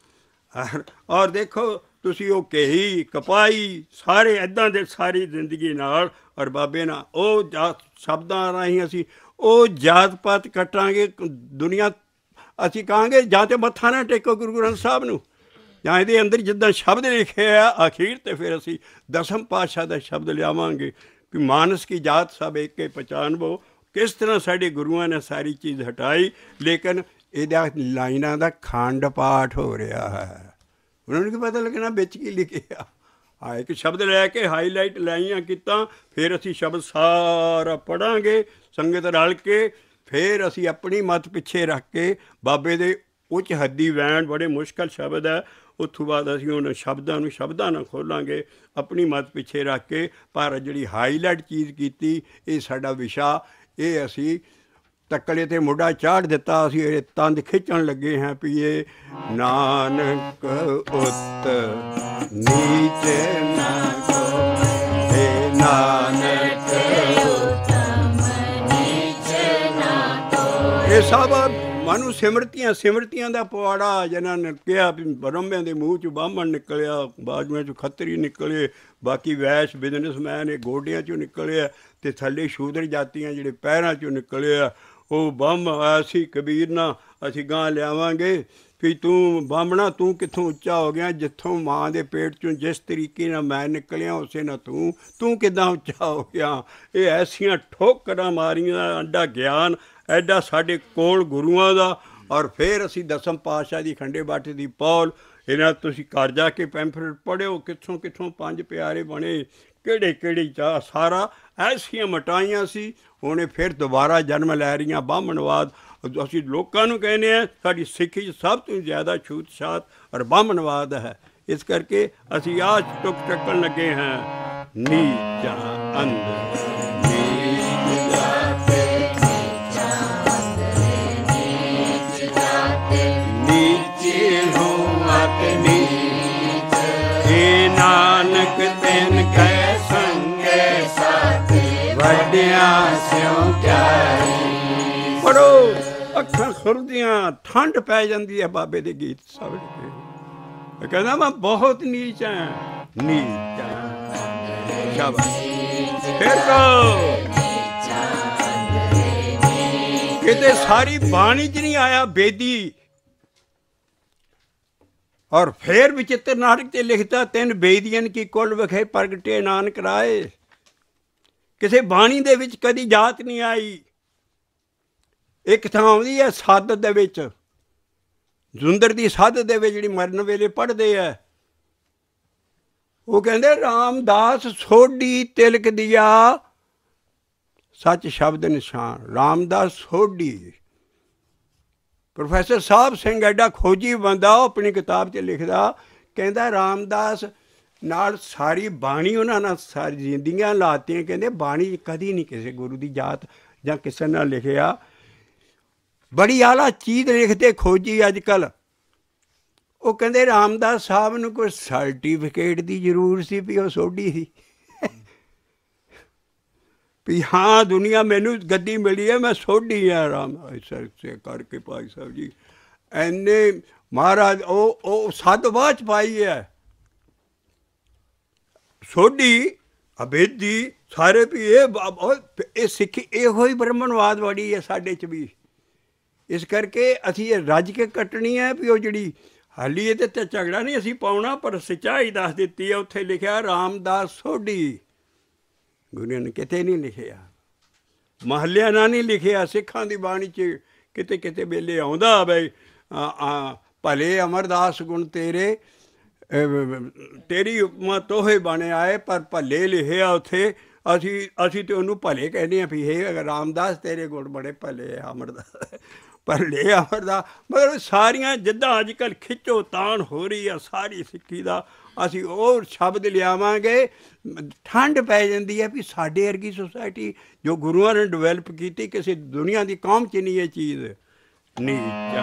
ਔਰ ਦੇਖੋ ਤੁਸੀਂ ਉਹ ਕਹੀ ਕਪਾਈ ਸਾਰੇ ਇੱਦਾਂ ਦੇ ਸਾਰੀ ਜ਼ਿੰਦਗੀ ਨਾਲ, ਔਰ ਬਾਬੇ ਨਾਲ ਉਹ ਜਾਤ ਸ਼ਬਦਾਂ ਰਾਹੀਂ ਅਸੀਂ ਉਹ ਜਾਤ ਪਾਤ ਕੱਟਾਂਗੇ। ਦੁਨੀਆ ਅਸੀਂ ਕਹਾਂਗੇ ਜਾਂ ਤਾਂ ਮੱਥਾ ਨਾ ਟੇਕੋ ਗੁਰੂ ਗ੍ਰੰਥ ਸਾਹਿਬ ਨੂੰ, ਜਾਂ ਇਹਦੇ ਅੰਦਰ ਜਿੱਦਾਂ ਸ਼ਬਦ ਲਿਖੇ ਆ ਅਖੀਰ 'ਤੇ ਫਿਰ ਅਸੀਂ ਦਸਮ ਪਾਤਸ਼ਾਹ ਦਾ ਸ਼ਬਦ ਲਿਆਵਾਂਗੇ ਵੀ ਮਾਨਸ ਕੀ ਜਾਤ ਸਭ ਏਕੇ ਪਛਾਨਵੋ। ਕਿਸ ਤਰ੍ਹਾਂ ਸਾਡੇ ਗੁਰੂਆਂ ਨੇ ਸਾਰੀ ਚੀਜ਼ ਹਟਾਈ, ਲੇਕਿਨ ਇਹਦਾ ਲਾਈਨਾਂ ਦਾ ਖੰਡ ਪਾਠ ਹੋ ਰਿਹਾ ਹੈ। ਉਹਨਾਂ ਨੂੰ ਕੀ ਪਤਾ ਲੱਗਣਾ ਵਿੱਚ ਕੀ ਲਿਖਿਆ। ਹਾਂ, ਇੱਕ ਸ਼ਬਦ ਲੈ ਕੇ ਹਾਈਲਾਈਟ ਲਾਈਆਂ ਕੀਤਾ, ਫਿਰ ਅਸੀਂ ਸ਼ਬਦ ਸਾਰਾ ਪੜ੍ਹਾਂਗੇ ਸੰਗਤ ਰਲ ਕੇ। ਫਿਰ ਅਸੀਂ ਆਪਣੀ ਮੱਤ ਪਿੱਛੇ ਰੱਖ ਕੇ ਬਾਬੇ ਦੇ ਉੱਚ ਹੱਦੀ ਵੈਣ, ਬੜੇ ਮੁਸ਼ਕਲ ਸ਼ਬਦ ਹੈ, ਉੱਥੋਂ ਬਾਅਦ ਅਸੀਂ ਉਹਨਾਂ ਸ਼ਬਦਾਂ ਨੂੰ ਸ਼ਬਦਾਂ ਨਾਲ ਖੋਲਾਂਗੇ ਆਪਣੀ ਮੱਤ ਪਿੱਛੇ ਰੱਖ ਕੇ। ਪਰ ਜਿਹੜੀ ਹਾਈਲਾਈਟ ਚੀਜ਼ ਕੀਤੀ ਇਹ ਸਾਡਾ ਵਿਸ਼ਾ, ਇਹ ਅਸੀਂ ਤੱਕਲੇ 'ਤੇ ਮੁੱਢਾ ਚਾੜ ਦਿੱਤਾ। ਅਸੀਂ ਇਹ ਤੰਦ ਖਿੱਚਣ ਲੱਗੇ ਹਾਂ ਵੀ ਇਹ ਨਾਨਕ ਉੱਤ ਨੀਚ ਨਾ ਕੋਇ, ਨਾਨਕ ਉਤਮ ਨੀਚ ਨਾ ਕੋਇ। ਇਹ ਸਭ ਮਨੂੰ ਸਿਮਰਤੀਆਂ ਦਾ ਪਵਾੜਾ। ਜਿਹਨਾਂ ਨੇ ਕਿਹਾ ਵੀ ਬ੍ਰਹਮਿਆਂ ਦੇ ਮੂੰਹ 'ਚ ਬਾਹਮਣ ਨਿਕਲਿਆ, ਬਾਜੂਆਂ 'ਚੋਂ ਖੱਤਰੀ ਨਿਕਲੇ, ਬਾਕੀ ਵੈਸ਼ ਬਿਜ਼ਨਸਮੈਨ ਇਹ ਗੋਡਿਆਂ 'ਚੋਂ ਨਿਕਲੇ ਆ, ਅਤੇ ਥੱਲੇ ਸ਼ੂਦਰ ਜਾਤੀਆਂ ਜਿਹੜੇ ਪੈਰਾਂ 'ਚੋਂ ਨਿਕਲੇ ਆ। ਉਹ ਬੰਮ ਆਇਆ ਸੀ ਕਬੀਰ ਨਾਲ, ਅਸੀਂ ਗਾਂ ਲਿਆਵਾਂਗੇ ਵੀ ਤੂੰ ਬਾਹਮਣਾ ਤੂੰ ਕਿੱਥੋਂ ਉੱਚਾ ਹੋ ਗਿਆ, ਜਿੱਥੋਂ ਮਾਂ ਦੇ ਪੇਟ 'ਚੋਂ ਜਿਸ ਤਰੀਕੇ ਨਾਲ ਮੈਂ ਨਿਕਲਿਆ ਉਸੇ ਨਾਲ ਤੂੰ ਕਿੱਦਾਂ ਉੱਚਾ ਹੋ ਗਿਆ। ਇਹ ਐਸੀਆਂ ਠੋਕਰਾਂ ਮਾਰੀਆਂ, ਐਡਾ ਗਿਆਨ ਐਡਾ ਸਾਡੇ ਕੋਲ ਗੁਰੂਆਂ ਦਾ। ਔਰ ਫਿਰ ਅਸੀਂ ਦਸਮ ਪਾਤਸ਼ਾਹ ਦੀ ਖੰਡੇ ਬਾਟੇ ਦੀ ਪੌਲ, ਇਹਨਾਂ ਤੁਸੀਂ ਘਰ ਜਾ ਕੇ ਪੈਂਫਲੇਟ ਪੜ੍ਹਿਓ, ਕਿੱਥੋਂ ਪੰਜ ਪਿਆਰੇ ਬਣੇ, ਕਿਹੜੇ ਚਾਹ ਸਾਰਾ ਐਸੀਆਂ ਮਟਾਈਆਂ ਸੀ। ਉਹਨੇ ਫਿਰ ਦੁਬਾਰਾ ਜਨਮ ਲੈ ਰਹੀਆਂ ਬਾਹਮਣਵਾਦ। ਅਸੀਂ ਲੋਕਾਂ ਨੂੰ ਕਹਿੰਦੇ ਹਾਂ ਸਾਡੀ ਸਿੱਖੀ 'ਚ ਸਭ ਤੋਂ ਜ਼ਿਆਦਾ ਛੂਤ ਛਾਤ ਔਰ ਬਾਹਮਣਵਾਦ ਹੈ। ਇਸ ਕਰਕੇ ਅਸੀਂ ਆਹ ਟੁੱਕ ਟੱਕਣ ਲੱਗੇ ਹਾਂ। ਨੀਚਾ ਅੰਦਰ ਨਾਨਕ ਤੈਨ ਕੈ ਸੰਗੇ ਸਾਥੀ, ਵੱਡਿਆਂ ਸਿਉ ਪਿਆਰੀ। ਪੜੋ, ਅੱਖਾਂ ਖੁੱਲ੍ਹਦੀਆਂ, ਠੰਡ ਪੈ ਜਾਂਦੀ ਹੈ ਬਾਬੇ ਦੇ ਗੀਤ ਸੁਣ ਕੇ। ਕਹਿੰਦਾ ਮੈਂ ਬਹੁਤ ਨੀਚ ਹਾਂ, ਨੀਚ ਹਾਂ। ਸ਼ਾਬਾਸ਼, ਫਿਰ ਕਹੋ ਕਿਤੇ ਸਾਰੀ ਬਾਣੀ 'ਚ ਨਹੀਂ ਆਇਆ ਬੇਦੀ। ਔਰ ਫਿਰ ਵਿਚਿੱਤਰ ਨਾਟਕ 'ਤੇ ਲਿਖਤਾ ਤਿੰਨ ਬੇਦੀਆਂ ਕੀ ਕੁੱਲ ਵਿਖੇ ਪ੍ਰਗਟੇ ਨਾਨਕ ਰਾਏ। ਕਿਸੇ ਬਾਣੀ ਦੇ ਵਿੱਚ ਕਦੀ ਜਾਤ ਨਹੀਂ ਆਈ। ਇੱਕ ਥਾਂ ਆਉਂਦੀ ਹੈ ਸੱਦ ਦੇ ਵਿੱਚ, ਜੁੰਦਰ ਦੀ ਸੱਦ ਦੇ ਵਿੱਚ ਜਿਹੜੀ ਮਰਨ ਵੇਲੇ ਪੜ੍ਹਦੇ ਆ, ਉਹ ਕਹਿੰਦੇ ਰਾਮਦਾਸ ਸੋਢੀ ਤਿਲਕ ਦਿਆ ਸੱਚ ਸ਼ਬਦ ਨਿਸ਼ਾਨ। ਰਾਮਦਾਸ ਸੋਢੀ, ਪ੍ਰੋਫੈਸਰ ਸਾਹਿਬ ਸਿੰਘ ਐਡਾ ਖੋਜੀ ਬੰਦਾ, ਉਹ ਆਪਣੀ ਕਿਤਾਬ 'ਚ ਲਿਖਦਾ, ਕਹਿੰਦਾ ਰਾਮਦਾਸ ਨਾਲ ਸਾਰੀ ਬਾਣੀ ਉਹਨਾਂ ਨਾਲ ਸਾਰੀ ਜ਼ਿੰਦਗੀਆਂ ਲਾਤੀਆਂ। ਕਹਿੰਦੇ ਬਾਣੀ ਕਦੀ ਨਹੀਂ ਕਿਸੇ ਗੁਰੂ ਦੀ ਜਾਤ ਜਾਂ ਕਿਸੇ ਨਾਲ ਲਿਖਿਆ। ਬੜੀ ਆਲਾ ਚੀਜ਼ ਲਿਖਦੇ ਖੋਜੀ ਅੱਜ ਕੱਲ੍ਹ। ਉਹ ਕਹਿੰਦੇ ਰਾਮਦਾਸ ਸਾਹਿਬ ਨੂੰ ਕੋਈ ਸਰਟੀਫਿਕੇਟ ਦੀ ਜ਼ਰੂਰ ਸੀ ਵੀ ਉਹ ਸੋਢੀ ਸੀ, ਵੀ ਹਾਂ ਦੁਨੀਆ ਮੈਨੂੰ ਗੱਦੀ ਮਿਲੀ ਹੈ, ਮੈਂ ਸੋਢੀ ਹਾਂ। ਰਾਮ ਕਰਕੇ ਭਾਈ ਸਾਹਿਬ ਜੀ ਐਨੇ ਮਹਾਰਾਜ ਉਹ ਸੱਦ ਬਾਅਦ 'ਚ ਪਾਈ ਹੈ। ਸੋਢੀ ਅਬੇਦੀ ਸਾਰੇ ਵੀ ਇਹ ਸਿੱਖੀ ਇਹੋ ਹੀ ਬ੍ਰਹਮਣਵਾਦ ਵਾਲੀ ਹੈ ਸਾਡੇ 'ਚ ਵੀ। ਇਸ ਕਰਕੇ ਅਸੀਂ ਇਹ ਰੱਜ ਕੇ ਕੱਟਣੀ ਹੈ ਵੀ ਉਹ ਜਿਹੜੀ ਹਾਲੀ ਇਹਦੇ 'ਤੇ ਝਗੜਾ ਨਹੀਂ ਅਸੀਂ ਪਾਉਣਾ, ਪਰ ਸੱਚਾਈ ਦੱਸ ਦਿੱਤੀ ਹੈ। ਉੱਥੇ ਲਿਖਿਆ ਰਾਮਦਾਸ ਸੋਢੀ, ਗੁਰੂ ਨੇ ਕਿਤੇ ਨਹੀਂ ਲਿਖਿਆ, ਮਹੱਲਿਆਂ ਨਾਲ ਨਹੀਂ ਲਿਖਿਆ। ਸਿੱਖਾਂ ਦੀ ਬਾਣੀ 'ਚ ਕਿਤੇ ਵੇਲੇ ਆਉਂਦਾ ਬਈ ਭਲੇ ਅਮਰਦਾਸ ਗੁਣ ਤੇਰੇ, ਤੇਰੀ ਉਪਮਾ ਤੋਹੇ ਬਣੇ ਆਏ, ਪਰ ਭੱਲੇ ਲਿਖਿਆ ਉੱਥੇ। ਅਸੀਂ ਤਾਂ ਉਹਨੂੰ ਭਲੇ ਕਹਿੰਦੇ ਹਾਂ ਵੀ ਇਹ ਰਾਮਦਾਸ ਤੇਰੇ ਗੁਣ ਬੜੇ ਭਲੇ ਆ ਅਮਰਦਾਸ। ਭਰਲੇ ਅਮਰਦਾਸ ਮਤਲਬ ਸਾਰੀਆਂ ਜਿੱਦਾਂ ਅੱਜ ਕੱਲ੍ਹ ਖਿੱਚੋ ਤਾਣ ਹੋ ਰਹੀ ਆ ਸਾਰੀ ਸਿੱਖੀ ਦਾ, ਅਸੀਂ ਉਹ ਸ਼ਬਦ ਲਿਆਵਾਂਗੇ। ਠੰਡ ਪੈ ਜਾਂਦੀ ਹੈ ਵੀ ਸਾਡੇ ਵਰਗੀ ਸੁਸਾਇਟੀ ਜੋ ਗੁਰੂਆਂ ਨੇ ਡਿਵੈਲਪ ਕੀਤੀ, ਕਿਸੇ ਦੁਨੀਆ ਦੀ ਕੌਮ 'ਚ ਨਹੀਂ ਇਹ ਚੀਜ਼। ਨੀਚਾ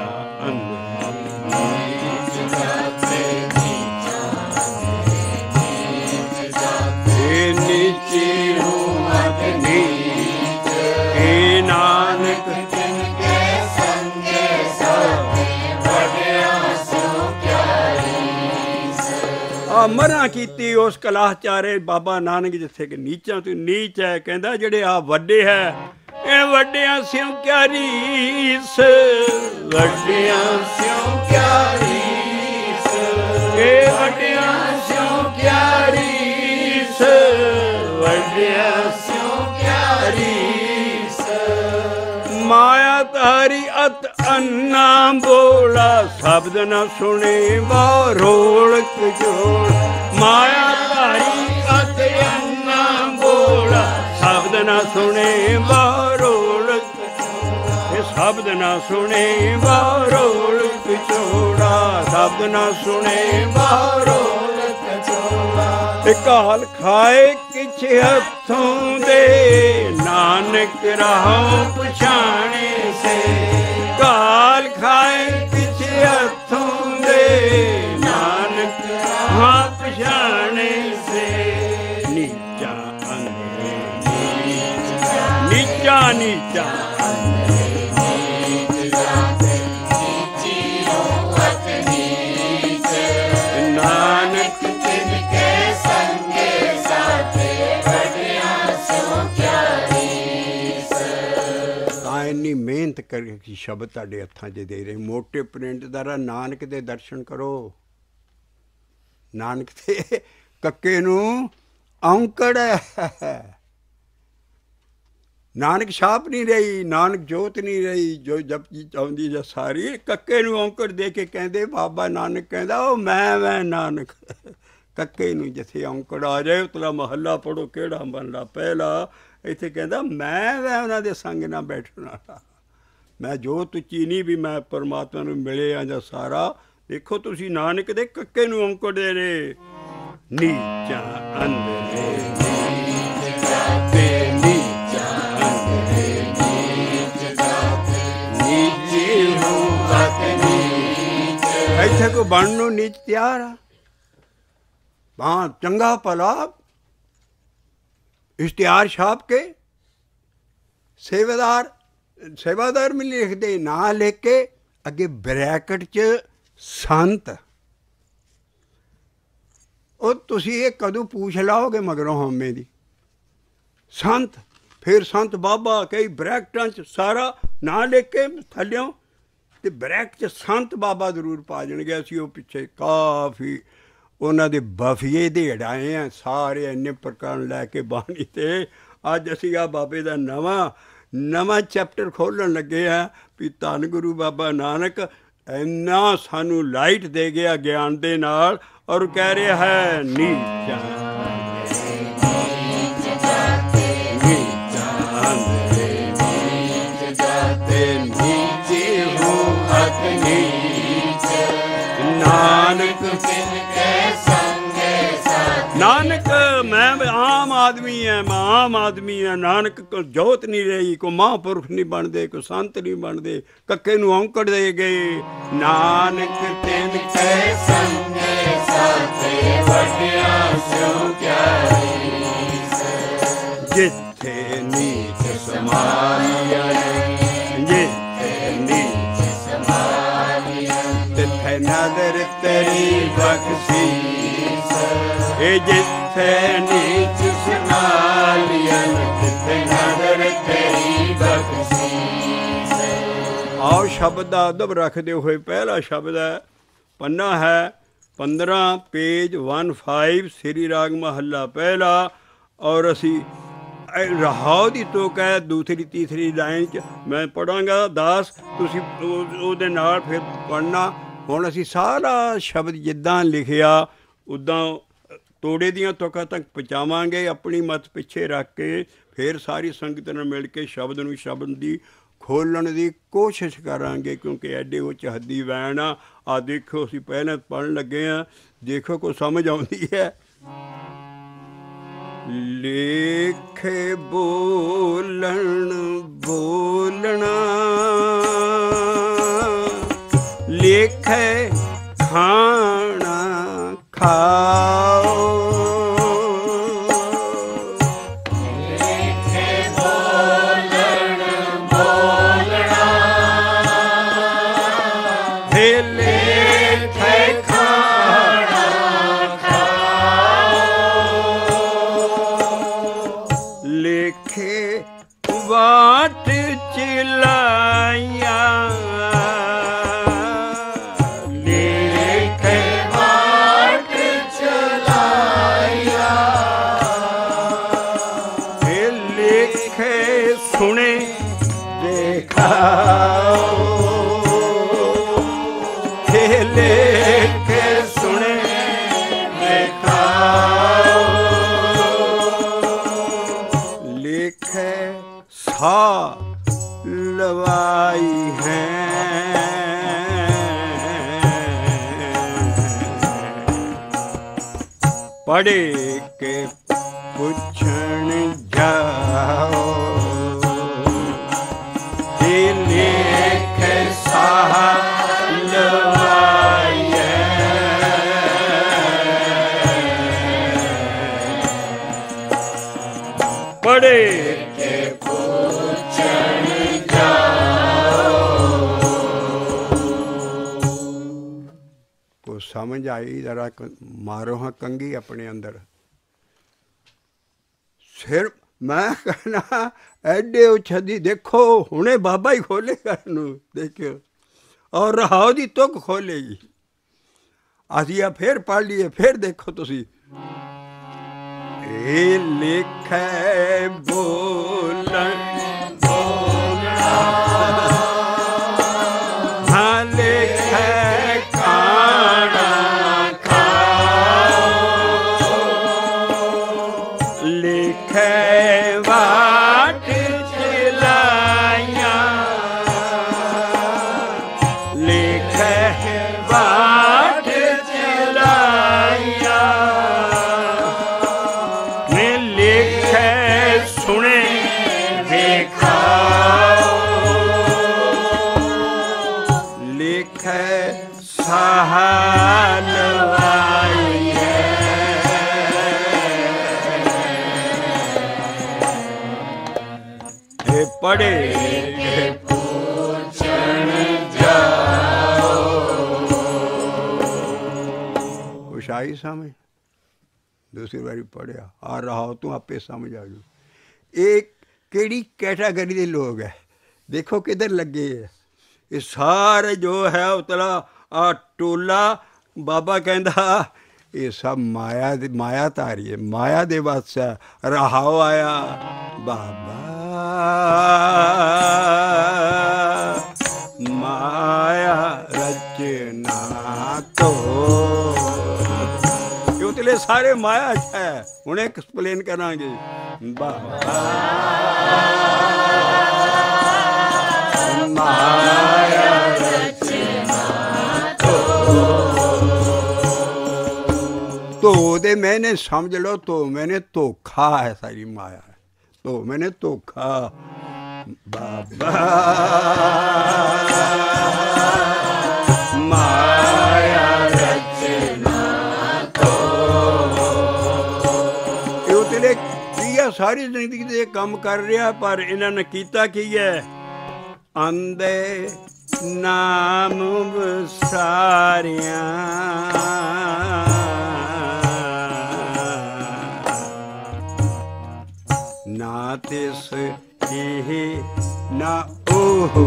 ਨਾਨਕ ਮਰਾਂ ਕੀਤੀ ਉਸ ਕਲਾਚਾਰੇ ਬਾਬਾ ਨਾਨਕ ਜਿੱਥੇ ਕਿ ਨੀਚਾਂ ਤੋਂ ਨੀਚ ਹੈ। ਕਹਿੰਦਾ ਜਿਹੜੇ ਆ ਵੱਡੇ ਹੈ ਇਹ ਵੱਡਿਆਂ ਸਿਉ ਕਿਆ ਰੀਸ, ਵੱਡਿਆਂ ਸਿਉ ਕਿਆ ਰੀਸ, ਇਹ ਵੱਡਿਆਂ ਸਿਉ ਕਿਆ ਰੀਸ, ਵੱਡਿਆਂ ਸਿਉ ਕਿਆ ਰੀਸ। ਮਾਇਆ ਤਾਰੀ ਅਤ ਅੰਨਾ ਬੋਲਾ, ਸ਼ਬਦ ਨਾ ਸੁਣੇ ਬਾ ਰੋਲਕ ਜੋੜ। ਮਾਇਆ ਤਾਰੀ ਅਤ ਅੰਨਾ ਬੋਲਾ, ਸ਼ਬਦ ਨਾ ਸੁਣੇ ਬਾ ਰੋਲਕ, ਇਹ ਸ਼ਬਦ ਨਾ ਸੁਣੇ ਬਾ ਰੋਲਕ ਜੋੜਾ, ਸ਼ਬਦ ਨਾ ਸੁਣੇ ਬਾ ਰੋਲਕ ਜੋੜਾ। ਕਾਲ ਖਾਏ ਕਿਛ ਹੱਥੋਂ ਦੇ, ਨਾਨਕ ਰਾਹੋਂ ਪਛਾਣੇ ਸੇ। ਕਾਲ ਖਾਏ ਕਿਛ ਹੱਥੋਂ ਦੇ, ਨਾਨਕ ਰਾਹੋਂ ਪਛਾਣੇ ਸੇ। ਨੀਚਾ ਅੰਦੇ ਨੀਚਾ ਨੀਚਾ ਨਾਨਕ ਇੰਨੀ ਮਿਹਨਤ ਕਰਕੇ ਸ਼ਬਦ ਤੁਹਾਡੇ ਹੱਥਾਂ 'ਚ ਦੇ ਰਹੇ। ਮੋਟੇ ਪ੍ਰਿੰਟ ਦਾ ਨਾਨਕ ਦੇ ਦਰਸ਼ਨ ਕਰੋ। ਨਾਨਕ ਦੇ ਕੱਕੇ ਨੂੰ ਔਂਕੜ ਹੈ। ਨਾਨਕ ਛਾਪ ਨਹੀਂ ਰਹੀ, ਨਾਨਕ ਜੋਤ ਨਹੀਂ ਰਹੀ, ਜੋ ਜਪਜੀ ਆਉਂਦੀ ਜਾਂ ਸਾਰੀ ਕੱਕੇ ਨੂੰ ਔਂਕੜ ਦੇ ਕੇ ਕਹਿੰਦੇ। ਬਾਬਾ ਨਾਨਕ ਕਹਿੰਦਾ ਉਹ ਮੈਂ ਨਾਨਕ। ਕੱਕੇ ਨੂੰ ਜਿੱਥੇ ਔਂਕੜ ਆ ਜਾਏ ਉਤਲਾ ਮਹੱਲਾ ਪੜ੍ਹੋ ਕਿਹੜਾ ਮਹੱਲਾ ਪਹਿਲਾ। ਇੱਥੇ ਕਹਿੰਦਾ ਮੈਂ ਉਹਨਾਂ ਦੇ ਸੰਗ ਨਾਲ ਬੈਠਣ ਵਾਲਾ। ਮੈਂ ਜੋਤ ਚੀਨੀ ਵੀ ਮੈਂ ਪਰਮਾਤਮਾ ਨੂੰ ਮਿਲਿਆ ਜਾਂ ਸਾਰਾ। ਦੇਖੋ ਤੁਸੀਂ ਨਾਨਕ ਦੇ ਕੱਕੇ ਨੂੰ ਔਂਕੜ ਦੇ ਰਹੇ। ਨੀਚਾ ਅੰਦਰੇ ਨੀਚ ਜਾਤੇ, ਨੀਚਾ ਅੰਦਰੇ ਨੀਚ ਜਾਤੇ, ਨੀਚੀ ਹੂੰ ਨੀਚ। ਇੱਥੇ ਕੋਈ ਬਣਨ ਨੂੰ ਨੀਚ ਤਿਆਰ ਆ। ਹਾਂ ਚੰਗਾ ਭਲਾ ਇਸ਼ਤਿਹਾਰ ਛਾਪ ਕੇ ਸੇਵਾਦਾਰ ਵੀ ਲਿਖਦੇ, ਨਾਂ ਲਿਖ ਕੇ ਅੱਗੇ ਬਰੈਕਟ 'ਚ ਸੰਤ। ਉਹ ਤੁਸੀਂ ਇਹ ਕਦੋਂ ਪੁੱਛ ਲਾਓਗੇ ਮਗਰੋਂ ਹਉਮੈ ਦੀ। ਸੰਤ, ਫਿਰ ਸੰਤ ਬਾਬਾ ਕਈ ਬਰੈਕਟਾਂ 'ਚ ਸਾਰਾ ਨਾਂ ਲਿਖ ਕੇ ਥੱਲਿਓਂ ਅਤੇ ਬਰੈਕਟ 'ਚ ਸੰਤ ਬਾਬਾ ਜ਼ਰੂਰ ਪਾ ਜਾਣਗੇ। ਅਸੀਂ ਉਹ ਪਿੱਛੇ ਕਾਫੀ ਉਹਨਾਂ ਦੇ ਬਫੀਏ ਦੇ ਹੜਾਏ ਆ ਸਾਰੇ ਇੰਨੇ ਪ੍ਰਕਾਰ ਲੈ ਕੇ ਬਾਣੀ। ਅਤੇ ਅੱਜ ਅਸੀਂ ਆ ਬਾਬੇ ਦਾ ਨਵਾਂ ਚੈਪਟਰ ਖੋਲ੍ਹਣ ਲੱਗੇ ਆ ਵੀ ਧੰਨ ਗੁਰੂ ਬਾਬਾ ਨਾਨਕ ਇੰਨਾ ਸਾਨੂੰ ਲਾਈਟ ਦੇ ਗਿਆ ਗਿਆਨ ਦੇ ਨਾਲ। ਔਰ ਕਹਿ ਰਿਹਾ ਹੈ ਨੀਚਾ ਨਾਨਕ ਨਾਨਕ ਮੈਂ ਆਮ ਆਦਮੀ ਹੈ, ਮੈਂ ਆਮ ਆਦਮੀ ਹਾਂ। ਨਾਨਕ ਕੋ ਜੋਤ ਨਹੀਂ ਰਹੀ, ਕੋ ਮਹਾਂਪੁਰਖ ਨਹੀਂ ਬਣਦੇ, ਕੋ ਸੰਤ ਨਹੀਂ ਬਣਦੇ। ਕੱਕੇ ਨੂੰ ਔਂਕੜ ਦੇ ਗਏ। ਨਾਨਕ ਤਿਨ ਕੈ ਸੰਗੇ ਸਾਥੇ, ਵੱਡਿਆਂ ਸਿਉ ਕਿਆ ਰੀਸ। ਜਿੱਥੇ ਨੀਚ ਸਮਾਲੀਆ, ਜਿੱਥੇ ਨੀਚ ਸਮਾਲੀਆ, ਤਿੱਥੇ ਨਦਰ ਤੇਰੀ ਬਖਸ਼ੀਸ। ਇਹ ਜਿੱਥੇ ਨੀਚ ਸਮਾਲੀਆ, ਤਿੱਥੇ ਨਦਰ ਤੇਰੀ ਬਖਸ਼ੀਸ। ਆਓ ਸ਼ਬਦ ਦਾ ਅਦਬ ਰੱਖਦੇ ਹੋਏ ਪਹਿਲਾ ਸ਼ਬਦ ਹੈ, ਪੰਨਾ ਹੈ 15 ਪੇਜ 15 ਸ੍ਰੀ ਰਾਗ ਮਹੱਲਾ ਪਹਿਲਾ। ਔਰ ਅਸੀਂ ਰਹਾਉ ਦੀ ਤੁਕ ਹੈ ਦੂਸਰੀ ਤੀਸਰੀ ਲਾਈਨ 'ਚ। ਮੈਂ ਪੜ੍ਹਾਂਗਾ ਦਾਸ, ਤੁਸੀਂ ਉਹਦੇ ਨਾਲ ਫਿਰ ਪੜ੍ਹਨਾ। ਹੁਣ ਅਸੀਂ ਸਾਰਾ ਸ਼ਬਦ ਜਿੱਦਾਂ ਲਿਖਿਆ ਉੱਦਾਂ ਤੋੜੇ ਦੀਆਂ ਤੁਕਾਂ ਤੱਕ ਪਹੁੰਚਾਵਾਂਗੇ। ਆਪਣੀ ਮੱਤ ਪਿੱਛੇ ਰੱਖ ਕੇ ਫਿਰ ਸਾਰੀ ਸੰਗਤ ਨਾਲ ਮਿਲ ਕੇ ਸ਼ਬਦ ਨੂੰ ਸ਼ਬਦ ਦੀ ਖੋਲ੍ਹਣ ਦੀ ਕੋਸ਼ਿਸ਼ ਕਰਾਂਗੇ, ਕਿਉਂਕਿ ਐਡੇ ਉੱਚ ਹੱਦੀ ਵੈਣ ਆ ਦੇਖੋ ਅਸੀਂ ਪਹਿਲਾਂ ਪੜ੍ਹਨ ਲੱਗੇ ਹਾਂ, ਦੇਖੋ ਕੋਈ ਸਮਝ ਆਉਂਦੀ ਹੈ। ਲੇਖੇ ਬੋਲਣ ਬੋਲਣਾ, ਲੇਖੇ ਖਾਣਾ ਖਾਓ, ਲੇਖੇ ਬੋਲਣ ਬੋਲਣਾ, ਹੇ ਲੇਖੇ ਖਾਣਾ ਖਾਓ, ਲੇਖੇ ਵਾਟ ਚਲਾਇਆ, ਸੁਣੇ ਦੇਖਾਓ, ਹੇ ਲੇਖੇ ਸੁਣੇ ਦੇਖਾਓ, ਲੇਖੇ ਸਾ ਲਵਾਈ ਹੈ, ਪੜ੍ਹ ਕੇ ਪੁੱਛਣ ਜਾਓ, ਲੇਖੇ ਸਾਹ ਲਵਾਈਏ, ਪੜ੍ਹ ਕੇ ਪੁੱਛਣ ਜਾਓ। ਕੋ ਸਮਝ ਆਈ? ਜ਼ਰਾ ਮਾਰੋ ਹਾਂ ਕੰਘੀ ਆਪਣੇ ਅੰਦਰ। ਸਿਰ ਮੈਂ ਕਹਿਣਾ ਐਡੇ ਉਛਦੀ ਦੇਖੋ, ਹੁਣੇ ਬਾਬਾ ਹੀ ਖੋਲ੍ਹੇਗਾ ਇਹਨੂੰ, ਦੇਖਿਓ, ਔਰ ਰਹਾਓ ਦੀ ਤੁਕ ਖੋਲ੍ਹੇਗੀ। ਅਸੀਂ ਆ ਫਿਰ ਪੜ੍ਹ ਲਈਏ, ਫਿਰ ਦੇਖੋ ਤੁਸੀਂ। ਇਹ ਲੇਖੇ ਬੋਲਣ ਬੋਲਣਾ, ਹਾਂ ਲੇਖੇ ਖਾਣਾ ਖਾਓ, ਲੇਖੇ ਵਾਟ ਚਲਾਇਆ, ਲੇਖੇ ਵਾਟ ਚਲਾਇਆ, ਮੈਂ ਲੇਖੇ ਸੁਣੇ ਦੇਖਾਓ, ਲੇਖੇ ਸਾਹ ਲਵਾਈ ਹੈ, ਪੜ੍ਹ ਕੇ ਪੁੱਛਣ ਜਾਓ। ਕੁਛ ਆਈ ਸਮਝ? ਦੂਸਰੀ ਵਾਰੀ ਪੜ੍ਹਿਆ ਆ ਰਹਾ ਤੂੰ ਆਪੇ ਸਮਝ ਆ ਜੂ। ਇਹ ਕਿਹੜੀ ਕੈਟਾਗਰੀ ਦੇ ਲੋਕ ਹੈ? ਦੇਖੋ ਕਿੱਧਰ ਲੱਗੇ ਹੈ। ਇਹ ਸਾਰੇ ਜੋ ਹੈ ਉਤਲਾ ਆ ਟੋਲਾ, ਬਾਬਾ ਕਹਿੰਦਾ ਇਹ ਸਭ ਮਾਇਆ ਦੀ ਮਾਇਆ ਧਾਰੀ ਹੈ, ਮਾਇਆ ਦੇ ਵੱਸ ਹੈ। ਰਹਾਓ ਆਇਆ ਬਾਬਾ ਮਾਇਆ ਰਚਨਾ ਤੋ, ਉਤਲੇ ਸਾਰੇ ਮਾਇਆ ਹੈ। ਹੁਣ ਐਕਸਪਲੇਨ ਕਰਾਂਗੇ। ਬਾਬਾ ਮਾਇਆ तो दे मैंने समझ लो, तो मैंने धोखा है, सारी माया है, तो मैंने धोखा। बाबा माया रचना तो उतने किया सारी जिंदगी दे काम कर रहा, पर इन्होंने कीता की है आंदे नाम विसारियां, ना तिस एह ना ओह,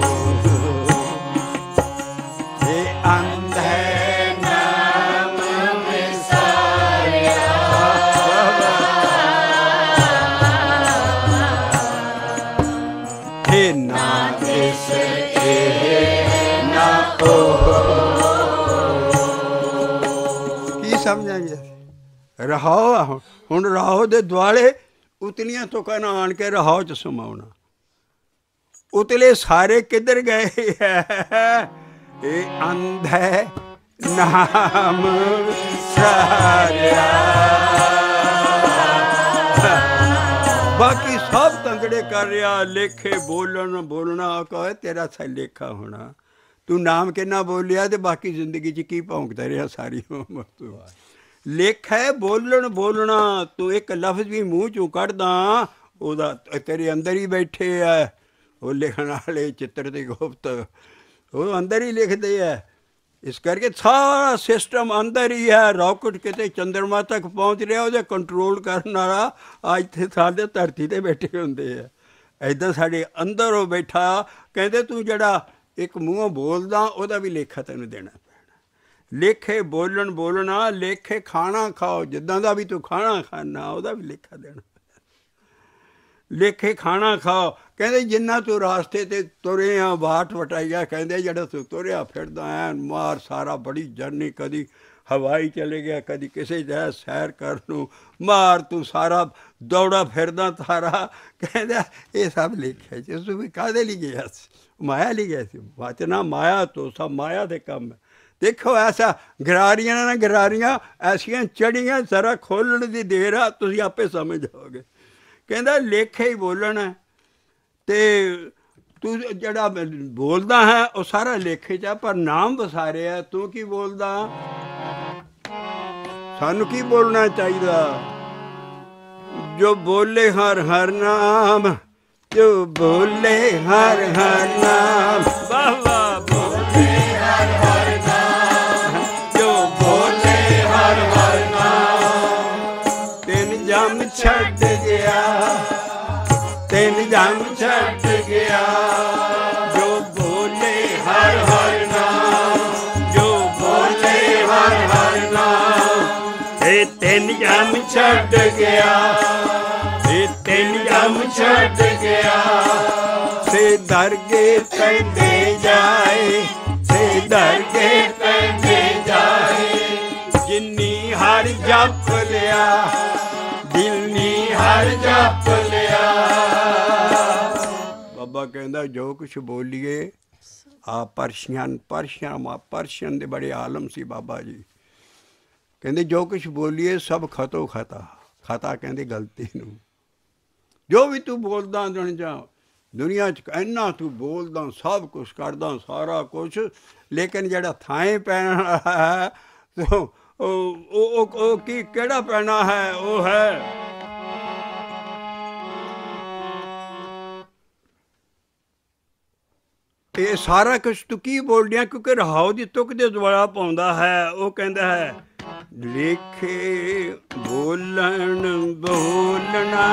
हे अंधे नाम विसारिया, हे ना तिस एह ना ओह। की समझांगे? रहाओ हुण रहाओ दे दुआले उतलियां तो कहना आन के रहाओ च समाउना। उतले सारे किधर गए है, ये अंधे नाम सारिया। बाकी सब तंगड़े कर रहा, लेखे बोलन बोलना कहे तेरा सा लेखा होना। तू नाम किन्ना बोलिया तो बाकी जिंदगी च की भौंकता रहा सारी उम्र तू। लेखा है बोलन बोलना, तू एक लफ्ज भी मूँह चों कढ़दा ओदा तेरे अंदर ही बैठे है। वो लिखण वाले चित्र ते गुप्त वो अंदर ही लिखते है। इस करके सारा सिस्टम अंदर ही है। रॉकेट किते चंद्रमा तक पहुँच रहा, वो कंट्रोल करने वाला अज थे साढ़े धरती ते बैठे होंदे है। ऐदा साढ़े अंदर वो बैठा, कहते तू जड़ा एक मूँहों बोलदा ओदा भी लेखा तैनूं देना पैना। लेखे बोलन बोलना, लेखे खाना खाओ, जिद्दां दा भी तू खाना खाना ओदा भी लेखा देना। लेखे खाना खाओ, कहते जिन्ना तू रास्ते ते तुरे आ बाट वटाइया, कहते जड़ा तू तुरया फिरदा ऐन मार सारा बड़ी जर्नी, कदी हवाई चले गया, कदी किसी जगह सैर करनू मार, तू सारा दौड़ा फिरदा तारा। कहते ये सब लिखे जिस भी काहदे लिए गया, माया ली गया सी। वाचना माया तो सब माया दे कम है। देखो ऐसा गरारियां ना गरारियां ऐसियां चढ़ियां, जरा खोलण दी देर आ, तुसीं आपे समझ जाओगे। कहता लेखे ही बोलना है, तो तू जड़ा बोलदा है वो सारा लेखे च, पर नाम वसारे है। तू की बोलदा, सानू की बोलना चाहिए? जो बोले हर हर नाम, जो बोले हर हर नाम, वाह वाह बोले हर हर नाम, जो बोले हर हर नाम। तेन जम छड़ गया, तेन जम छड़ गया, जो बोले हर हर नाम, जो बोले हर हर नाम। ए तेन जम छड़ गया, तेन जम छड़ गया। से दरगे कहते जाए, से दरगे कहते जाए। जिन्नी हर जप लिया, जिन्नी हर जप लिया। बाबा कहता जो कुछ बोलिए आ परशियन दे बड़े आलम सी बाबा जी। कहते जो कुछ बोलिए सब खतो खता, खता कहते गलती नू। जो भी तू बोलदा दुनिया च इन्ना तू बोलदा, सब कुछ करदा सारा कुछ, लेकिन जड़ा थाएं पैना है तो ओ की केड़ा पैना है, वो है ये सारा कुछ तू की बोल रहा, क्योंकि रहाओ दी तुक दे द्वारा पाउंदा है। वो कहता है लेखे बोलन बोलना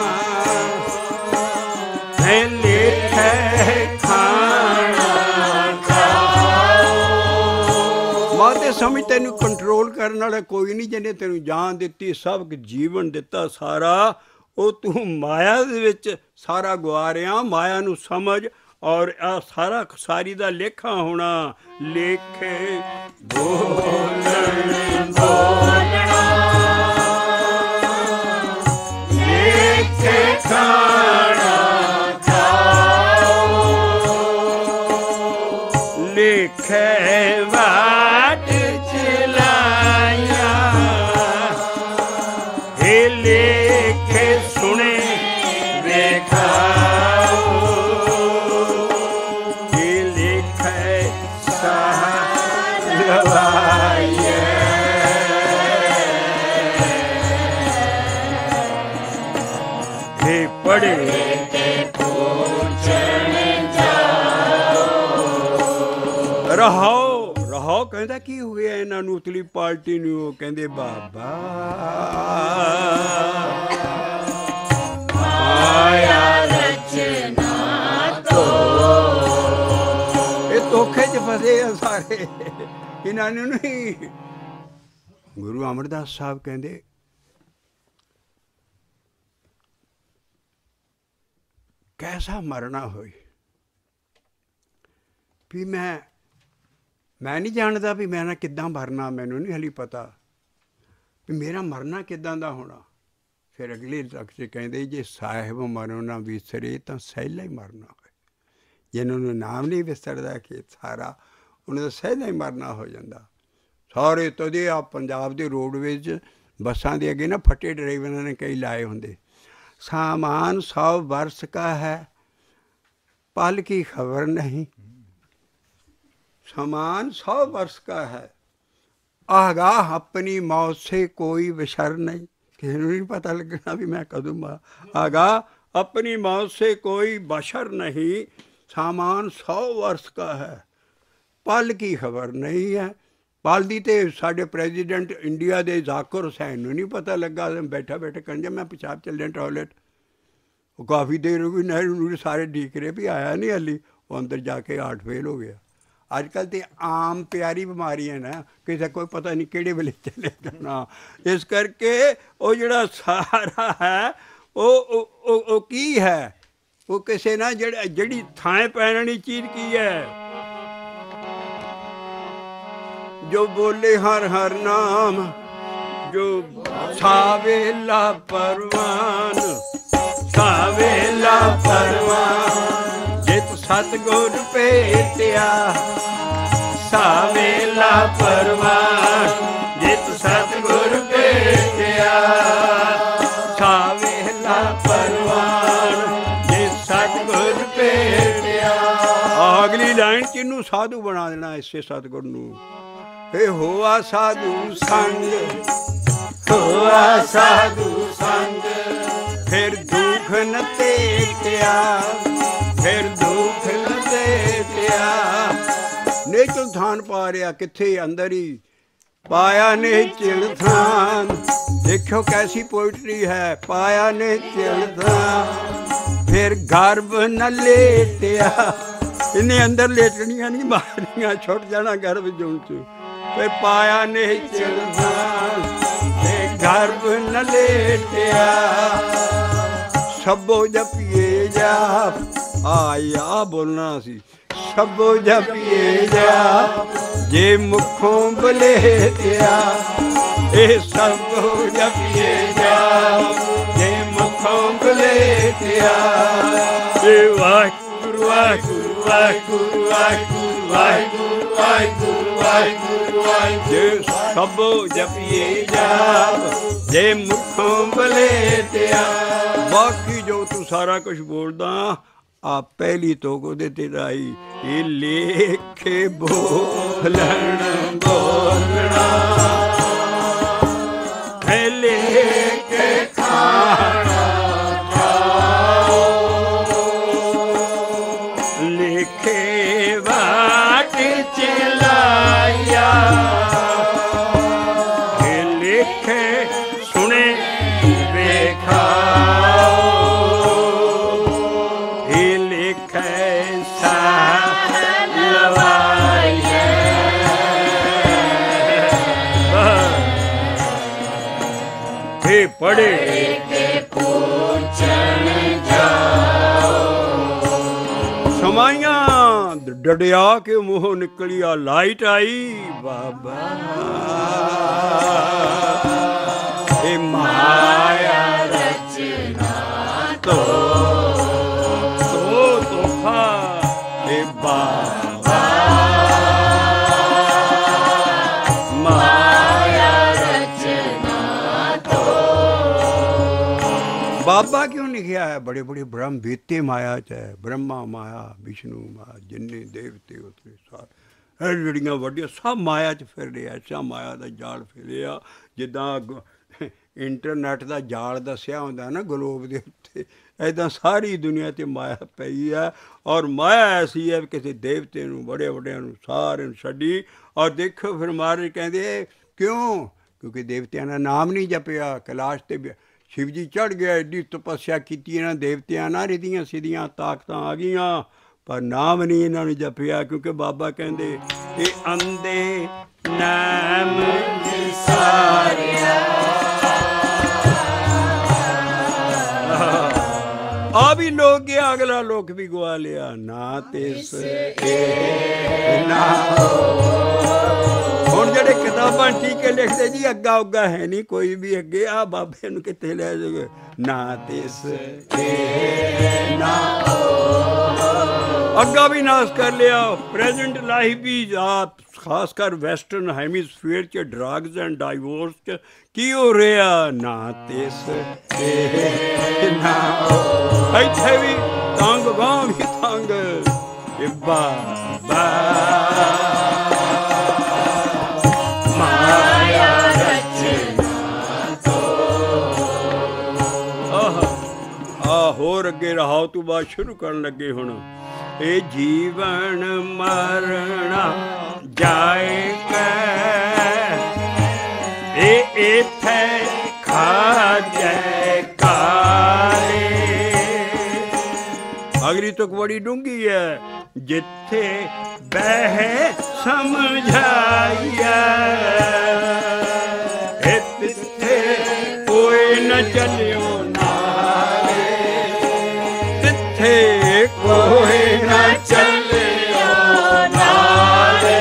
है, लेखे खाना खाओ। माते समझ तेनू कंट्रोल करने वाला कोई नहीं, जिन्हें तेनू जान दिती, सब जीवन दिता सारा, वो तू माया दे विच सारा गुआ रहा। माया नू समझ, और आ सारा सारी दा लेखा होना। लेखे बोलन बोलना, लेखे खाना खाओ। लेखे बाट चलाया, हे लेखे सुने वेखाओ। पढ़े रहो रहो। कहता की हो गया इन्हां नूं उतली पार्टी नूं? कहंदे बाबा माया रचना तो ये धोखे च फसे आ सारे, इन्हां नूं नहीं। गुरु अमरदास साहब कहंदे कैसा मरना होई भी मैं नहीं जानता भी मैं किद्दां मरना, मैनू नहीं हली पता भी मेरा मरना किद्दां दा होना। फिर अगले तक से कहते जे साहिब मरो ना विसरे तो सैला ही मरना है। ਜਿਨ੍ਹਾਂ ਨੂੰ ਨਾਮ ਨਹੀਂ ਵਿਸਰਦਾ ਕਿ ਸਾਰਾ ਉਹਨਾਂ ਦਾ ਸਹਿਜਾ ਹੀ ਮਰਨਾ ਹੋ ਜਾਂਦਾ। ਸਾਰੇ ਤਦੇ ਆ ਪੰਜਾਬ ਦੇ ਰੋਡਵੇਜ਼ ਬੱਸਾਂ ਦੇ ਅੱਗੇ ਨਾ ਫੱਟੇ ਡਰਾਈਵਰਾਂ ਨੇ ਕਈ ਲਾਏ ਹੁੰਦੇ, ਸਾਮਾਨ 100 वर्ष का है पल की खबर नहीं, सामान 100 वर्ष का है, आगाह अपनी मौत से कोई विसर नहीं। किसी को नहीं पता लगना भी मैं कदूँ आगाह अपनी मौत से कोई बशर नहीं, सामान 100 वर्ष का है पल की खबर नहीं है। पल दी तो साढ़े प्रेजिडेंट इंडिया के ज़ाकिर हुसैन नूं नहीं पता लगा, बैठा बैठा कहने मैं पेशाब चलिया टॉयलेट, वो काफ़ी देर हो गई नहर सारे ढीक रहे भी आया नहीं हाली, वो अंदर जाके हार्ट फेल हो गया। अजकल तो आम प्यारी बीमारी है ना, किसी कोई पता नहीं किहड़े वेले चले जाना, इस करके वो जिहड़ा सारा है वो की है, वो किसी ना जिहड़ी थां पैण वाली चीज़ की है, जो बोले हर हर नाम, जो सावेला परवान, सावेला परवान जित सतगुर भेटिया, सावेला परवान जित सतगुर भेटिया, सावेला परवान जित सतगुर भेटिया। अगली लाइन किनू साधु बना देना इसे सतगुर नूं, हे होआ साधु संग, होआ साधु संग, फिर दुख न तेटिया, फिर दुख न तेटिया। नेचल थान पा रहा किथे अंदर ही पाया नेचल थान, देखो कैसी पोइट्री है, पाया नेचल थान, फिर गर्भ न लेटिया, इन्हें अंदर लेटनियां नहीं मारियां, छुट जाना गर्भ जून च, फिर पाया नेचल थान, फिर गर्भ न लेटिया। शब्बो जपिए जाप, आया बोलना सी, शब्बो जपिए जाप जे मुखों बलेटिया, ए शब्बो जपिए जाप जे मुखों बलेटिया। वाहिगुरु वाहिगुरु वाहिगुरु वाहिगुरु वाहिगुरु वाहिगुरु वाहिगुरु वाहिगुरु, जे शब्बो जपिए जाप जे मुखों बलेटिया। बाकी जो तू सारा कुछ बोलदा आ पहली तो को देते राई, ये लेखे बोलन बोलना, लेके खाना खाओ, लेखे बाट चलाया, लेखे सुने बेखाओ, पढ़े समाइया डडिया के मुँह निकलिया लाइट आई, बाबा ए माया रचना तो तोहफा ए बाबा, बाबा क्यों लिखा है? बड़े बड़े ब्रह्म बीते माया च है, ब्रह्मा माया विष्णु माया जिन्ने देवते उतरे सारे जड़ियाँ वड्डियां सब माया च फिर रहे, ऐसा माया का जाल फिरिया जिदा इंटरनेट का जाल दसिया होंदा ना ग्लोब के उत्ते, ऐदा सारी दुनिया ते माया पई है। और माया ऐसी है किसी देवते नूं बड़े बड़े सारे छड्डी। और देखो फिर महाराज कहते क्यों? क्योंकि देवतियां का नाम नहीं जपिया। कैलाश ते शिव जी चढ़ गया, एडी तपस्या की इन्होंने देवतियां ना रिधियां सीधियां ताकत आ गईयां, पर नाम नहीं इन्होंने जपिया। क्योंकि बाबा कहते ये अंधे नाम आ भी लोग गया, अगला लोक भी गवा लिया। ना तिस ना ਹੁਣ ਜਿਹੜੇ किताबां टीके लिखते जी अग्गा उग्गा है नहीं कोई भी अगे, आ बाबे नूं कित्थे लै जाओगे। ना तिस ना ਅੱਗਾ ਵੀ ਨਾਸ ਕਰ ਲਿਆ। ਪ੍ਰੈਜ਼ੈਂਟ ਲਾਈਫ ਵੀ ਆਪ ਖਾਸ ਕਰ ਵੈਸਟਰਨ ਹੈਮੀਸਫੀਅਰ 'ਚ ਡਰੱਗਸ ਐਂਡ ਡਾਈਵੋਰਸ 'ਚ ਕੀ ਹੋ ਰਿਹਾ ਨਾ ਤਿਸ ਤੇ ਨਾ ਇੱਥੇ ਵੀ ਤੰਗ ਗਾਂ ਵੀ ਤੰਗ ਬਾਬਾ ਮਾਇਆ ਰਚਨਾ ਤੋਂ ਹੋਰ ਅੱਗੇ ਰਹਾਓ ਤੋਂ ਬਾਅਦ ਸ਼ੁਰੂ ਕਰਨ ਲੱਗੇ ਹੁਣ। ਇਹ ਜੀਵਨ ਮਰਣਾ ਜਾਏ ਇਹ ਇੱਥੇ ਖਾਜੈ ਕਾਰੇ। ਅਗਲੀ ਤੁਕ ਬੜੀ ਡੂੰਘੀ ਹੈ। ਜਿੱਥੇ ਬਹਿ ਸਮਝਾਈਐ ਤਿੱਥੇ ਕੋਈ ਨ ਚੱਲਿਓ ਨਾਲੇ ਤਿੱਥੇ ਕੋਈ ਨ ਚੱਲਿਓ ਨਾਲੇ।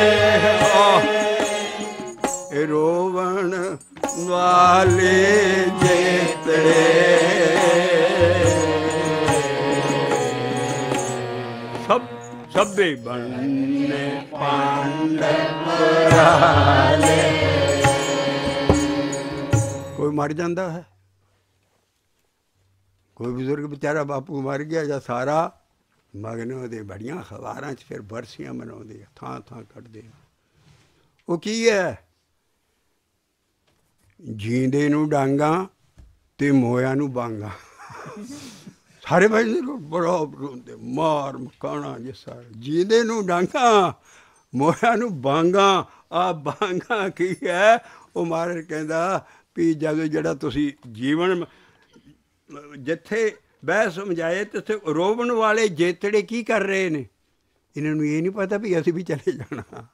ਇਹ ਰੋਵਣ ਵਾਲੇ ਜੇਤੜੇ ਸਭੇ ਬੰਨੇ ਪਾਂਡਵ ਰਾਲੇ। ਕੋਈ ਮਰ ਜਾਂਦਾ ਹੈ, ਕੋਈ ਬਜ਼ੁਰਗ ਵਿਚਾਰਾ ਬਾਪੂ ਮਰ ਗਿਆ ਜਾਂ ਸਾਰਾ ਮਗਨ ਉਹਦੇ ਬੜੀਆਂ ਅਖਬਾਰਾਂ 'ਚ ਫਿਰ ਬਰਸੀਆਂ ਮਨਾਉਂਦੇ ਆ, ਥਾਂ ਥਾਂ ਕੱਢਦੇ ਆ। ਉਹ ਕੀ ਹੈ? ਜੀਂਦੇ ਨੂੰ ਡਾਂਗਾ ਤੇ ਮੋਇਆਂ ਨੂੰ ਬਾਂਗਾ। ਸਾਰੇ ਭਾਈ ਬੜਾ ਰੋਂਦੇ ਮਾਰ ਮਕਾਣਾ ਜੇ ਸਾਰੇ। ਜੀਂਦੇ ਨੂੰ ਡਾਂਗਾ ਮੋਇਆਂ ਨੂੰ ਬਾਂਗਾ। ਆ ਬਾਂਗਾ ਕੀ ਹੈ? ਉਹ ਮਹਾਰਾਜ ਕਹਿੰਦਾ ਵੀ ਜਦੋਂ ਜਿਹੜਾ ਤੁਸੀਂ ਜੀਵਨ ਜਿੱਥੇ ਬਹਿ ਸਮਝਾਏ ਤੇ ਰੋਵਣ ਵਾਲੇ ਜੇਤੜੇ ਕੀ ਕਰ ਰਹੇ ਨੇ? ਇਹਨਾਂ ਨੂੰ ਇਹ ਨਹੀਂ ਪਤਾ ਵੀ ਅਸੀਂ ਵੀ ਚਲੇ ਜਾਣਾ।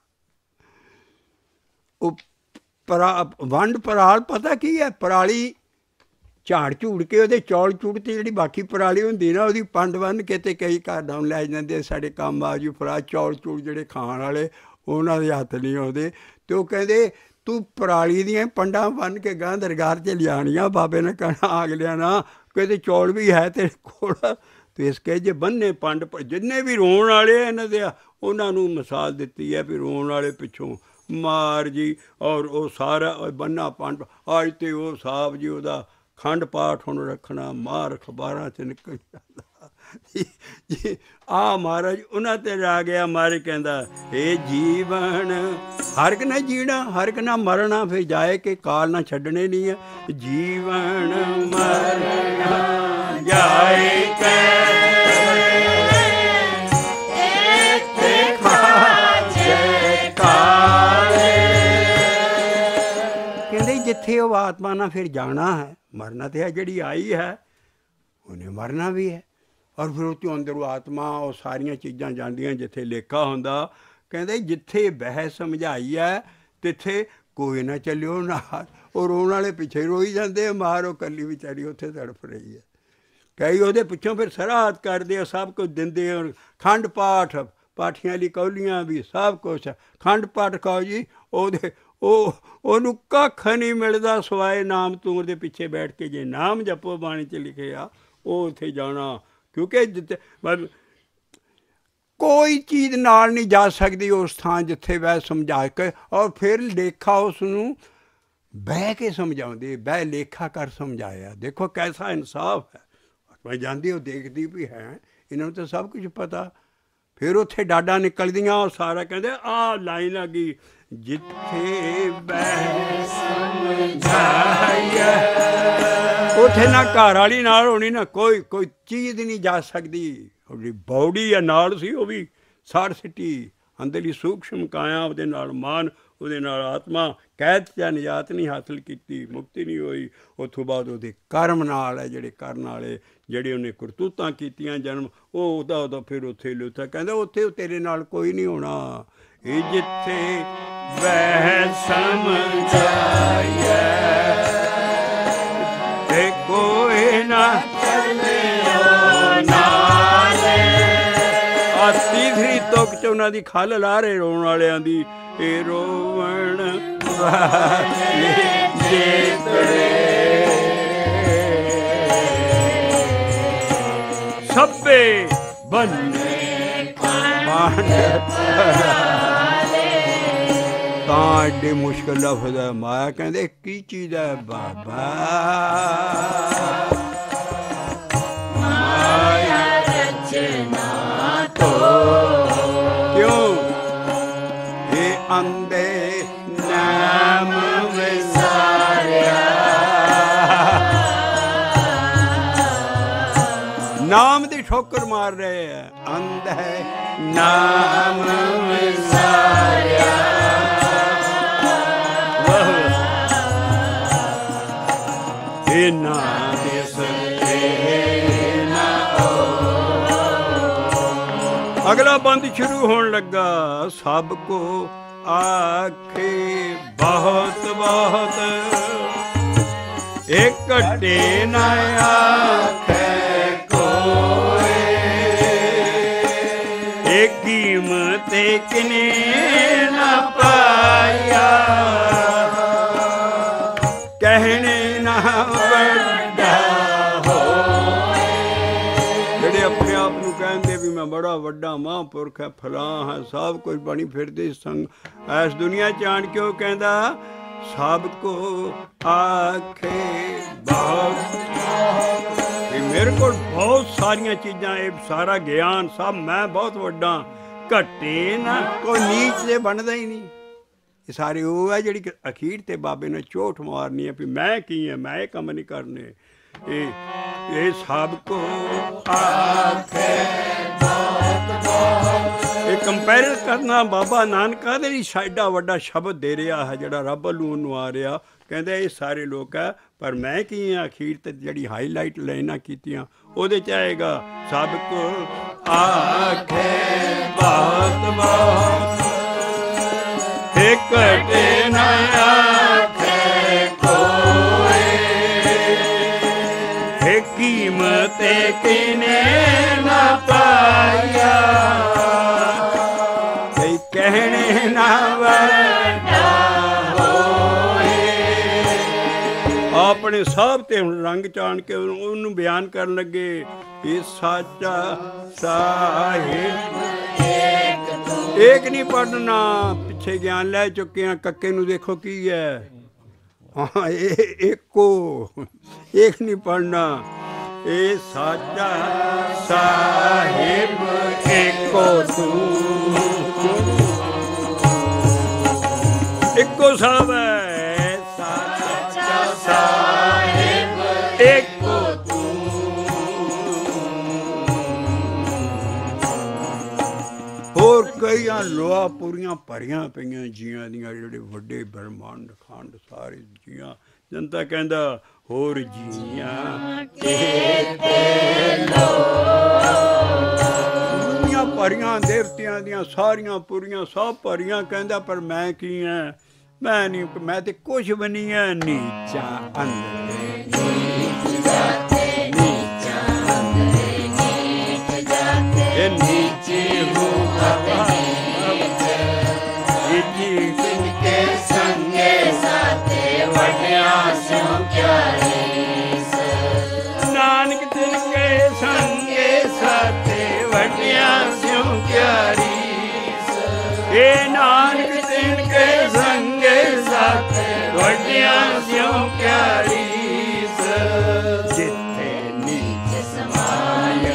ਉਹ ਵੰਡ ਪਰਾਲ ਪਤਾ ਕੀ ਹੈ? ਪਰਾਲੀ ਝਾੜ ਝੂੜ ਕੇ ਉਹਦੇ ਚੌਲ ਚੂੜ ਤੇ ਜਿਹੜੀ ਬਾਕੀ ਪਰਾਲੀ ਹੁੰਦੀ ਨਾ ਉਹਦੀ ਪੰਡ ਬੰਨ੍ਹ ਕੇ ਤੇ ਕਈ ਘਰ ਨੂੰ ਲੈ ਜਾਂਦੇ ਸਾਡੇ ਕੰਮ ਆ ਜੂ ਫਰਾ ਚੌਲ ਚੂੜ ਜਿਹੜੇ ਖਾਣ ਵਾਲੇ ਉਹਨਾਂ ਦੇ ਹੱਥ ਨਹੀਂ ਆਉਂਦੇ। ਅਤੇ ਉਹ ਕਹਿੰਦੇ ਤੂੰ ਪਰਾਲੀ ਦੀਆਂ ਪੰਡਾਂ ਬੰਨ੍ਹ ਕੇ ਗਾਂ ਦਰਗਾਹ 'ਚ ਲਿਆਉਣੀਆਂ। ਬਾਬੇ ਨੇ ਕਹਿਣਾ ਅਗਲਿਆਂ ਨਾ ਕਹਿੰਦੇ ਚੌਲ ਵੀ ਹੈ ਤੇਰੇ ਕੋਲ। ਅਤੇ ਇਸ ਕੇ ਜੇ ਬੰਨੇ ਪੰਡ ਜਿੰਨੇ ਵੀ ਰੋਣ ਵਾਲੇ ਇਹਨਾਂ ਦੇ ਉਹਨਾਂ ਨੂੰ ਮਿਸਾਲ ਦਿੱਤੀ ਹੈ ਵੀ ਰੋਣ ਵਾਲੇ ਪਿੱਛੋਂ ਮਾਰ ਜੀ। ਔਰ ਉਹ ਸਾਰਾ ਬੰਨਾ ਪੰਡ ਅੱਜ ਤੇ ਉਹ ਸਾਹਿਬ ਜੀ ਉਹਦਾ ਖੰਡ ਪਾਠ ਹੁਣ ਰੱਖਣਾ ਮਾਰ ਅਖਬਾਰਾਂ 'ਚ ਨਿਕਲ ਜਾਂਦਾ ਜੀ। ਆ ਮਹਾਰਾਜ ਉਹਨਾਂ 'ਤੇ ਜਾ ਗਿਆ। ਮਹਾਰਾਜ ਕਹਿੰਦਾ ਇਹ ਜੀਵਨ ਹਰ ਇੱਕ ਨਾ ਜੀਣਾ ਹਰ ਇੱਕ ਨਾ ਮਰਨਾ ਫਿਰ ਜਾਏ ਕਿ ਕਾਲ ਨਾ ਛੱਡਣੇ ਨਹੀਂ ਹੈ। ਜੀਵਨ ਮਰਨਾ ਜਾਏ ਕਹਿੰਦੇ ਜਿੱਥੇ ਉਹ ਆਤਮਾ ਨਾਲ ਫਿਰ ਜਾਣਾ ਹੈ ਮਰਨਾ ਤਾਂ ਹੈ। ਜਿਹੜੀ ਆਈ ਹੈ ਉਹਨੇ ਮਰਨਾ ਵੀ ਹੈ। ਔਰ ਫਿਰ ਉਹ 'ਚੋਂ ਅੰਦਰੋਂ ਆਤਮਾ ਉਹ ਸਾਰੀਆਂ ਚੀਜ਼ਾਂ ਜਾਂਦੀਆਂ ਜਿੱਥੇ ਲੇਖਾ ਹੁੰਦਾ। ਕਹਿੰਦੇ ਜਿੱਥੇ ਬਹਿ ਸਮਝਾਈ ਹੈ ਤਿੱਥੇ ਕੋਈ ਨਾ ਚੱਲਿਓ ਨਾਲ। ਉਹ ਰੋਣ ਵਾਲੇ ਪਿੱਛੇ ਰੋਈ ਜਾਂਦੇ ਆ। ਮਾਰ ਉਹ ਇਕੱਲੀ ਵਿਚਾਰੀ ਉੱਥੇ ਤੜਫ ਰਹੀ ਹੈ। ਕਈ ਉਹਦੇ ਪਿੱਛੋਂ ਫਿਰ ਸਰਾਹਤ ਕਰਦੇ ਆ, ਸਭ ਕੁਝ ਦਿੰਦੇ ਆ। ਖੰਡ ਪਾਠ ਪਾਠੀਆਂ ਲਈ ਕੌਲੀਆਂ ਵੀ ਸਭ ਕੁਛ। ਖੰਡ ਪਾਠ ਖਾਓ ਜੀ। ਉਹਨੂੰ ਕੱਖ ਨਹੀਂ ਮਿਲਦਾ ਸਵਾਏ ਨਾਮ ਤੂਰ ਦੇ ਪਿੱਛੇ ਬੈਠ ਕੇ। ਜੇ ਨਾਮ ਜਪੋ ਬਾਣੀ 'ਚ ਲਿਖਿਆ ਉਹ ਉੱਥੇ ਜਾਣਾ। ਕਿਉਂਕਿ ਜਿੱਥੇ ਕੋਈ ਚੀਜ਼ ਨਾਲ ਨਹੀਂ ਜਾ ਸਕਦੀ ਉਸ ਥਾਂ ਜਿੱਥੇ ਵੈ ਸਮਝਾ ਕੇ। ਔਰ ਫਿਰ ਲੇਖਾ ਉਸ ਨੂੰ ਬਹਿ ਕੇ ਸਮਝਾਉਂਦੇ। ਬਹਿ ਲੇਖਾ ਕਰ ਸਮਝਾਇਆ। ਦੇਖੋ ਕੈਸਾ ਇਨਸਾਫ ਹੈ। ਮੈਂ ਜਾਂਦੀ ਉਹ ਦੇਖਦੀ ਵੀ ਹੈ ਇਹਨਾਂ ਨੂੰ ਤਾਂ ਸਭ ਕੁਝ ਪਤਾ। ਫਿਰ ਉੱਥੇ ਡਾਡਾ ਨਿਕਲਦੀਆਂ। ਉਹ ਸਾਰਾ ਕਹਿੰਦੇ ਆਹ ਲਾਈਨ ਆ ਗਈ ਜਿੱਥੇ ਬਹਿ ਸਮਝਾਇਆ। ਉੱਥੇ ਨਾ ਘਰ ਵਾਲੀ ਨਾਲ ਹੋਣੀ ਨਾ ਕੋਈ ਚੀਜ਼ ਨਹੀਂ ਜਾ ਸਕਦੀ। ਉਹਦੀ ਬੌਡੀ ਆ ਨਾਲ ਸੀ ਉਹ ਵੀ ਸਾੜ ਸਿੱਟੀ। ਅੰਦਰਲੀ ਸੂਖਸ਼ਮ ਕਾਇਆ ਉਹਦੇ ਨਾਲ ਮਾਨ ਉਹਦੇ ਨਾਲ ਆਤਮਾ ਕੈਦ ਜਾਂ ਨਿਜਾਤ ਨਹੀਂ ਹਾਸਿਲ ਕੀਤੀ, ਮੁਕਤੀ ਨਹੀਂ ਹੋਈ। ਉੱਥੋਂ ਬਾਅਦ ਉਹਦੇ ਕਰਮ ਨਾਲ ਹੈ ਜਿਹੜੇ ਕਰਨ ਵਾਲੇ ਜਿਹੜੇ ਉਹਨੇ ਕਰਤੂਤਾਂ ਕੀਤੀਆਂ ਜਨਮ ਉਹ ਉਹਦਾ ਫਿਰ ਉੱਥੇ ਲੁੱਥਾ। ਕਹਿੰਦਾ ਉੱਥੇ ਤੇਰੇ ਨਾਲ ਕੋਈ ਨਹੀਂ ਹੋਣਾ। ਇਹ ਜਿੱਥੇ ਬਹਿ ਸਮਝਾਇਆ ਤੇ ਕੋਈ ਨਾ ਆ ਤੀਸਰੀ ਤੁਕ 'ਚ ਉਹਨਾਂ ਦੀ ਖੱਲ ਲਾ ਰਹੇ ਰੋਣ ਵਾਲਿਆਂ ਦੀ। ਇਹ ਰੋਵਣ ਵਾਲੇ ਜੇਤੜੇ ਸਭੇ ਬੰਨੇ ਤਾਂ ਐਡੀ ਮੁਸ਼ਕਿਲ ਲਫ਼ਜ਼ ਹੈ ਮਾਇਆ ਕਹਿੰਦੇ ਕੀ ਚੀਜ਼ ਹੈ ਬਾਬਾ ਮਾਇਆ ਰਚਨਾ ਤੋ ਕਿਉਂ ਇਹ ਅੰਦੇ ਨਾਮ ਵਿਸਾਰਿਆ ਨਾਮ ਦੀ ਠੋਕਰ ਮਾਰ ਰਹੇ ਹੈ ਅੰਦੇ ਨਾਮ ਵਿਸਾਰਿਆ ਨਾ ਅਗਲਾ ਬੰਦ ਸ਼ੁਰੂ ਹੋਣ ਲੱਗਾ ਸਭ ਕੋ ਆਖੇ ਬਹੁਤ ਬਹੁਤ ਇੱਕ ਘਟੇ ਨਾ ਆਖੇ ਕੋਏ ਇੱਕ ਕੀਮਤ ਕਿਨੇ ਨਾ ਪਾਇਆ ਕਹਿਣੇ ਨਾ ਵੱਡਾ ਹੋਏ ਜਿਹੜੇ ਆਪਣੇ ਆਪ ਨੂੰ ਕਹਿੰਦੇ ਵੀ ਮੈਂ ਬੜਾ ਵੱਡਾ ਮਹਾਂਪੁਰਖ ਹੈ ਫਲਾਂ ਹੈ ਸਭ ਕੁਝ ਬਣੀ ਫਿਰਦੇ ਸੰਗ ਇਸ ਦੁਨੀਆ 'ਚ ਆਣ ਕੇ ਉਹ ਕਹਿੰਦਾ ਸਭ ਕੋ ਆਖੇ ਬਹੁਤ ਵੀ ਮੇਰੇ ਕੋਲ ਬਹੁਤ ਸਾਰੀਆਂ ਚੀਜ਼ਾਂ ਇਹ ਸਾਰਾ ਗਿਆਨ ਸਭ ਮੈਂ ਬਹੁਤ ਵੱਡਾ ਘਟੇ ਨਾ ਕੋਈ ਨੀਚ ਦੇ ਬਣਦਾ ਹੀ ਨਹੀਂ ਇਹ ਸਾਰੇ ਉਹ ਹੈ ਜਿਹੜੀ ਅਖੀਰ ਤੇ ਬਾਬੇ ਨੇ ਝੋਟ ਮਾਰਨੀ ਹੈ ਵੀ ਮੈਂ ਕੀ ਹਾਂ ਮੈਂ ਇਹ ਕੰਮ ਨਹੀਂ ਕਰਨੇ ਇਹ ਸਭ ਕੋ ਆਖੇ ਬਹੁਤ ਬਹੁਤ ਇਹ ਕੰਪੇਅਰ ਕਰਨਾ ਬਾਬਾ ਨਾਨਕਾ ਦੇ ਲਈ ਸਾਡਾ ਵੱਡਾ ਸ਼ਬਦ ਦੇ ਰਿਹਾ ਹੈ ਜਿਹੜਾ ਰੱਬ ਵੱਲੋਂ ਉਹਨੂੰ ਆ ਰਿਹਾ ਕਹਿੰਦੇ ਇਹ ਸਾਰੇ ਲੋਕ ਹੈ ਪਰ ਮੈਂ ਕੀ ਹਾਂ ਅਖੀਰ ਤੇ ਜਿਹੜੀ ਹਾਈਲਾਈਟ ਲਾਈਨਾਂ ਕੀਤੀਆਂ ਉਹਦੇ 'ਚ ਆਏਗਾ ਸਭ ਕੋ ਆਖੇ ਬਹੁਤ ਬਹੁਤ ਘਟੇ ਨਾ ਆਖੇ ਕੋਏ ਕੀਮਤ ਕਿਨੇ ਨਾ ਪਾਇਆ ਕਈ ਕਹਿਣੇ ਨਾ ਵੱਡਾ ਹੋਏ ਆਪਣੇ ਸਭ ਤੇ ਹੁਣ ਰੰਗ ਚਾਣ ਕੇ ਉਹਨੂੰ ਬਿਆਨ ਕਰਨ ਲੱਗੇ ਇਹ ਸਾਚਾ ਸਾਹਿਬ ਏਕ ਨਹੀਂ ਪੜ੍ਹਨਾ ਪਿੱਛੇ ਗਿਆਨ ਲੈ ਚੁੱਕੇ ਹਾਂ ਕੱਕੇ ਨੂੰ ਦੇਖੋ ਕੀ ਹੈ ਹਾਂ ਇਹ ਏਕੋ ਏਕ ਨਹੀਂ ਪੜ੍ਹਨਾ ਇਹ ਸਾਚਾ ਸਾਹਿਬ ਏਕੋ ਤੂੰ ਇੱਕੋ ਸਾਹਿਬ ਹੈ ਸਾਚਾ ਸਾਹਿਬ ਏਕੋ ਹੋਰ ਕਈਆਂ ਲੋਹਾ ਪੂਰੀਆਂ ਭਰੀਆਂ ਪਈਆਂ ਜੀਆਂ ਦੀਆਂ ਜਿਹੜੇ ਵੱਡੇ ਬ੍ਰਹਮੰਡ ਖੰਡ ਸਾਰੇ ਜੀਆਂ ਜਨਤਾ ਕਹਿੰਦਾ ਹੋਰ ਜੀਆਂ ਦੁਨੀਆਂ ਭਰੀਆਂ ਦੇਵਤਿਆਂ ਦੀਆਂ ਸਾਰੀਆਂ ਪੂਰੀਆਂ ਸਭ ਭਰੀਆਂ ਕਹਿੰਦਾ ਪਰ ਮੈਂ ਕੀ ਹਾਂ ਮੈਂ ਨਹੀਂ ਮੈਂ ਤੇ ਕੁਛ ਵੀ ਨਹੀਂ ਹੈ ਨੀਚਾ ਅੰਦਰ नीचे हो जिनके संगे साथे वड्या स्यों प्यारे नानक जिनके संगे साथे वड्या स्यों प्यारी हे नानक जिनके संगे साथे वड्या स्यों प्यारी जिथे नीच समाया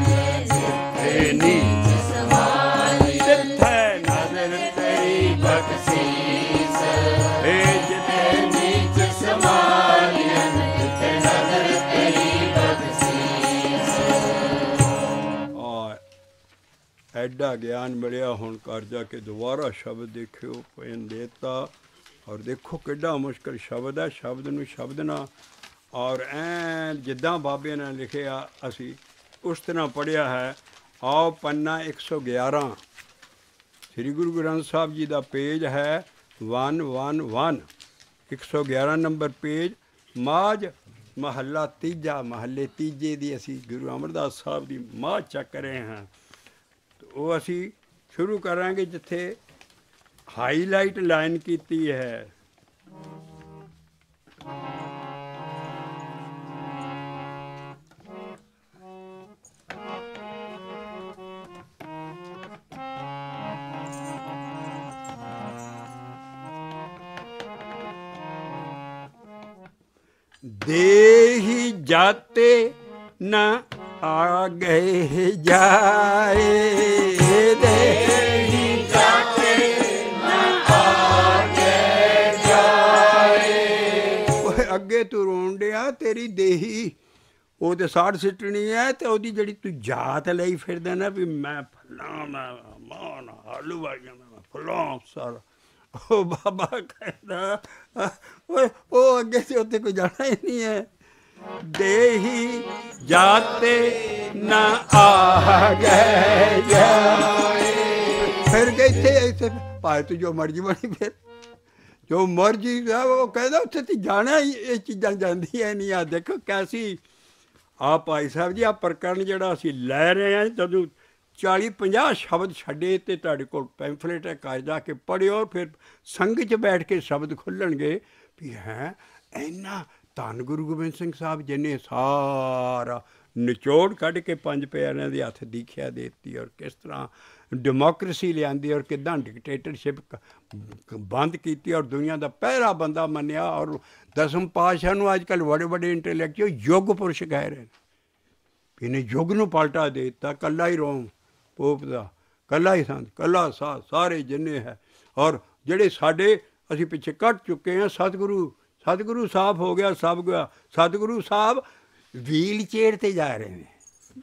ਐਡਾ ਗਿਆਨ ਮਿਲਿਆ ਹੁਣ ਘਰ ਜਾ ਕੇ ਦੁਬਾਰਾ ਸ਼ਬਦ ਦੇਖਿਓ ਪੈਨ ਦੇਤਾ ਔਰ ਦੇਖੋ ਕਿੱਡਾ ਮੁਸ਼ਕਿਲ ਸ਼ਬਦ ਹੈ ਸ਼ਬਦ ਨੂੰ ਸ਼ਬਦ ਨਾਲ ਔਰ ਐਨ ਜਿੱਦਾਂ ਬਾਬੇ ਨੇ ਲਿਖਿਆ ਅਸੀਂ ਉਸ ਤਰ੍ਹਾਂ ਪੜ੍ਹਿਆ ਹੈ ਆਓ ਪੰਨਾ 111 ਸ੍ਰੀ ਗੁਰੂ ਗ੍ਰੰਥ ਸਾਹਿਬ ਜੀ ਦਾ ਪੇਜ ਹੈ 111 111 ਨੰਬਰ ਪੇਜ ਮਾਝ ਮਹੱਲਾ ਤੀਜਾ ਮਹੱਲੇ ਤੀਜੇ ਦੀ ਅਸੀਂ ਗੁਰੂ ਅਮਰਦਾਸ ਸਾਹਿਬ ਦੀ ਮਾਝ ਚੱਕ ਰਹੇ ਹਾਂ ਉਹ ਅਸੀਂ ਸ਼ੁਰੂ ਕਰਾਂਗੇ ਜਿੱਥੇ ਹਾਈਲਾਈਟ ਲਾਈਨ ਕੀਤੀ ਹੈ देही जाते न आगे जाए, देही जाते न आगे जाए। ओए अगे तू रोन डिया, तेरी देही ਉਹ ਤੇ ਸਾੜ ਸਿੱਟਣੀ ਹੈ, ਤੇ ਉਹਦੀ ਜਿਹੜੀ ਤੂੰ ਜਾਤ ਲਈ ਫਿਰਦਾ ਨਾ ਵੀ ਮੈਂ ਫਲਾਂ, ਮੈਂ ਮਾਨ ਆਲੂ ਵਾਲੀਆਂ, ਮੈਂ ਫਲਾਂ ਸਾਰਾ। ਉਹ ਬਾਬਾ ਕਹਿੰਦਾ ਓਏ ਉਹ ਅੱਗੇ ਤੇ ਉੱਥੇ ਕੋਈ ਜਾਣਾ ਹੀ ਨਹੀਂ ਹੈ। ਦੇਹੀ ਜਾਤੇ ਨਾ ਆਗੇ ਜਾਏ। ਫਿਰ ਗਏ ਇੱਥੇ ਭਾਵੇਂ ਤੂੰ ਜੋ ਮਰਜ਼ੀ ਬਣੀ, ਫਿਰ ਜੋ ਮਰਜ਼ੀ ਉਹ ਕਹਿੰਦਾ ਉੱਥੇ ਤੇ ਜਾਣਾ ਹੀ, ਇਹ ਚੀਜ਼ਾਂ ਜਾਂਦੀਆਂ ਨਹੀਂ। ਆ ਦੇਖੋ ਕੈਸੀ ਆ ਭਾਈ ਸਾਹਿਬ ਜੀ, ਆ ਪ੍ਰਕਰਨ ਜਿਹੜਾ ਅਸੀਂ ਲੈ ਰਹੇ ਹਾਂ, ਜਦੋਂ 40-50 ਸ਼ਬਦ ਛੱਡੇ ਤੇ ਤੁਹਾਡੇ ਕੋਲ ਪੈਂਫਲੇਟ ਹੈ, ਘਰ ਜਾ ਕੇ ਪੜ੍ਹਿਓ, ਫਿਰ ਸੰਗ 'ਚ ਬੈਠ ਕੇ ਸ਼ਬਦ ਖੁੱਲ੍ਹਣਗੇ ਵੀ ਹੈ ਇੰਨਾ ਧੰਨ ਗੁਰੂ ਗੋਬਿੰਦ ਸਿੰਘ ਸਾਹਿਬ ਜਿਹਨੇ ਸਾਰਾ ਨਿਚੋੜ ਕੱਢ ਕੇ 5 ਪਿਆਰਿਆਂ ਦੇ ਹੱਥ ਦੀਖਿਆ ਦੇ ਦਿੱਤੀ, ਔਰ ਕਿਸ ਤਰ੍ਹਾਂ ਡੈਮੋਕ੍ਰੇਸੀ ਲਿਆਂਦੀ, ਔਰ ਕਿੱਦਾਂ ਡਿਕਟੇਟਰਸ਼ਿਪ ਬੰਦ ਕੀਤੀ, ਔਰ ਦੁਨੀਆ ਦਾ ਪਹਿਲਾ ਬੰਦਾ ਮੰਨਿਆ। ਔਰ ਦਸਮ ਪਾਤਸ਼ਾਹ ਨੂੰ ਅੱਜ ਕੱਲ੍ਹ ਬੜੇ ਬੜੇ ਇੰਟੈਲੈਕਚੁਅਲ ਯੁੱਗ ਪੁਰਸ਼ ਕਹਿ ਰਹੇ ਨੇ, ਇਹਨੇ ਯੁੱਗ ਨੂੰ ਪਲਟਾ ਦੇ ਦਿੱਤਾ। ਕੱਲਾ ਹੀ ਰੋਮ ਪੋਪ ਦਾ, ਕੱਲਾ ਹੀ ਸੰਤ, ਕੱਲਾ ਸਾਧ, ਸਾਰੇ ਜਿੰਨੇ ਹੈ। ਔਰ ਜਿਹੜੇ ਸਾਡੇ ਅਸੀਂ ਪਿੱਛੇ ਕੱਟ ਚੁੱਕੇ ਹਾਂ, ਸਤਿਗੁਰੂ ਸਾਹਿਬ ਹੋ ਗਿਆ, ਸਭ ਗਿਆ। ਸਤਿਗੁਰੂ ਸਾਹਿਬ ਵੀਲ ਚੇਅਰ 'ਤੇ ਜਾ ਰਹੇ ਨੇ।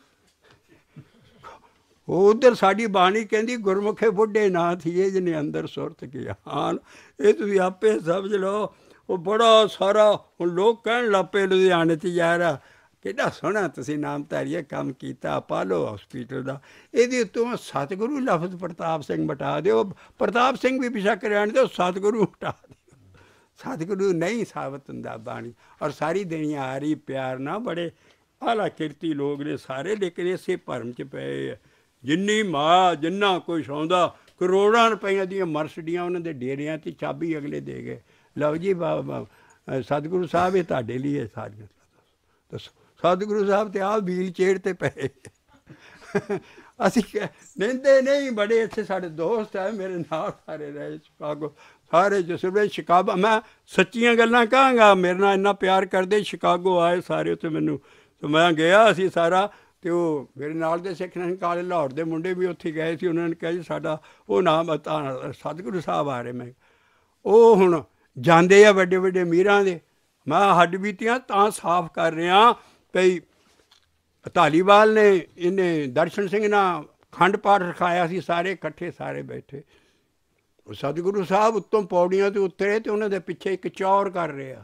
ਉਧਰ ਸਾਡੀ ਬਾਣੀ ਕਹਿੰਦੀ ਗੁਰਮੁਖੇ ਬੁੱਢੇ ਨਾ ਥੀਏ ਜਿਹਨੇ ਅੰਦਰ ਸੁਰਤ ਗਿਆ ਹਾਲ। ਇਹ ਤੁਸੀਂ ਆਪੇ ਸਮਝ ਲਓ। ਉਹ ਬੜਾ ਸਾਰਾ ਹੁਣ ਲੋਕ ਕਹਿਣ ਲੱਗ ਪਏ ਲੁਧਿਆਣੇ 'ਚ ਯਾਰ ਕਿੱਡਾ ਸੋਹਣਾ ਤੁਸੀਂ ਨਾਮਧਾਰੀਆ ਕੰਮ ਕੀਤਾ, ਅਪਾਲੋ ਹੌਸਪੀਟਲ ਦਾ। ਇਹਦੇ ਉੱਤੋਂ ਸਤਿਗੁਰੂ ਲਫ਼ਜ਼ ਪ੍ਰਤਾਪ ਸਿੰਘ ਮਿਟਾ ਦਿਓ, ਪ੍ਰਤਾਪ ਸਿੰਘ ਵੀ ਪਿਛਾ ਰਹਿਣ ਦਿਓ, ਸਤਿਗੁਰੂ ਹਟਾ ਦਿਓ। ਸਤਿਗੁਰੂ ਨਹੀਂ ਸਾਬਤ ਹੁੰਦਾ ਬਾਣੀ। ਔਰ ਸਾਰੀ ਦੁਨੀਆ ਆ ਰਹੀ ਪਿਆਰ ਨਾਲ, ਬੜੇ ਆਲਾ ਕਿਰਤੀ ਲੋਕ ਨੇ ਸਾਰੇ, ਲੇਕਿਨ ਇਸੇ ਭਰਮ 'ਚ ਪਏ ਆ। ਜਿੰਨੀ ਮਾਂ ਜਿੰਨਾ ਕੁਛ ਆਉਂਦਾ, ਕਰੋੜਾਂ ਰੁਪਈਆਂ ਦੀਆਂ ਮਰਸਡੀਆਂ ਉਹਨਾਂ ਦੇ ਡੇਰਿਆਂ 'ਤੇ ਚਾਬੀ ਅਗਲੇ ਦੇ ਗਏ। ਲਓ ਜੀ ਸਤਿਗੁਰੂ ਸਾਹਿਬ ਇਹ ਤੁਹਾਡੇ ਲਈ ਹੈ ਸਾਰੀਆਂ। ਦੱਸੋ ਸਤਿਗੁਰੂ ਸਾਹਿਬ ਤੇ ਆਹ ਵੀਲ ਚੇਅਰ 'ਤੇ ਪਏ। ਅਸੀਂ ਨਿੰਦੇ ਨਹੀਂ, ਬੜੇ ਇੱਥੇ ਸਾਡੇ ਦੋਸਤ ਹੈ ਮੇਰੇ ਨਾਲ, ਸਾਰੇ ਰਹੇ ਸ਼ਿਕਾਗੋ, ਸਾਰੇ ਜਸੂਬੇ ਸ਼ਿਕਾਗੋ। ਮੈਂ ਸੱਚੀਆਂ ਗੱਲਾਂ ਕਹਾਂਗਾ, ਮੇਰੇ ਨਾਲ ਇੰਨਾ ਪਿਆਰ ਕਰਦੇ। ਸ਼ਿਕਾਗੋ ਆਏ ਸਾਰੇ ਉੱਥੇ ਮੈਨੂੰ, ਮੈਂ ਗਿਆ ਅਸੀਂ ਸਾਰਾ, ਅਤੇ ਉਹ ਮੇਰੇ ਨਾਲ ਦੇ ਸਿੱਖ ਨੇ ਕਾਲੇ ਲਾਹੌਰ ਦੇ ਮੁੰਡੇ ਵੀ ਉੱਥੇ ਗਏ ਸੀ। ਉਹਨਾਂ ਨੇ ਕਿਹਾ ਜੀ ਸਾਡਾ ਉਹ ਨਾਮ ਸਤਿਗੁਰੂ ਸਾਹਿਬ ਆ ਰਹੇ। ਮੈਂ ਉਹ ਹੁਣ ਜਾਂਦੇ ਆ ਵੱਡੇ ਵੱਡੇ ਅਮੀਰਾਂ ਦੇ। ਮੈਂ ਹੱਡ ਬੀਤੀਆਂ ਤਾਂ ਸਾਫ਼ ਕਰ ਰਿਹਾ ਭਈ ਧਾਲੀਵਾਲ ਨੇ ਇਹਨੇ ਦਰਸ਼ਨ ਸਿੰਘ ਨਾਲ ਖੰਡ ਪਾਠ ਰਖਾਇਆ ਸੀ, ਸਾਰੇ ਇਕੱਠੇ ਸਾਰੇ ਬੈਠੇ। ਸਤਿਗੁਰੂ ਸਾਹਿਬ ਉੱਤੋਂ ਪੌੜੀਆਂ 'ਤੇ ਉਤਰੇ ਅਤੇ ਉਹਨਾਂ ਦੇ ਪਿੱਛੇ ਇੱਕ ਚੌਰ ਕਰ ਰਿਹਾ।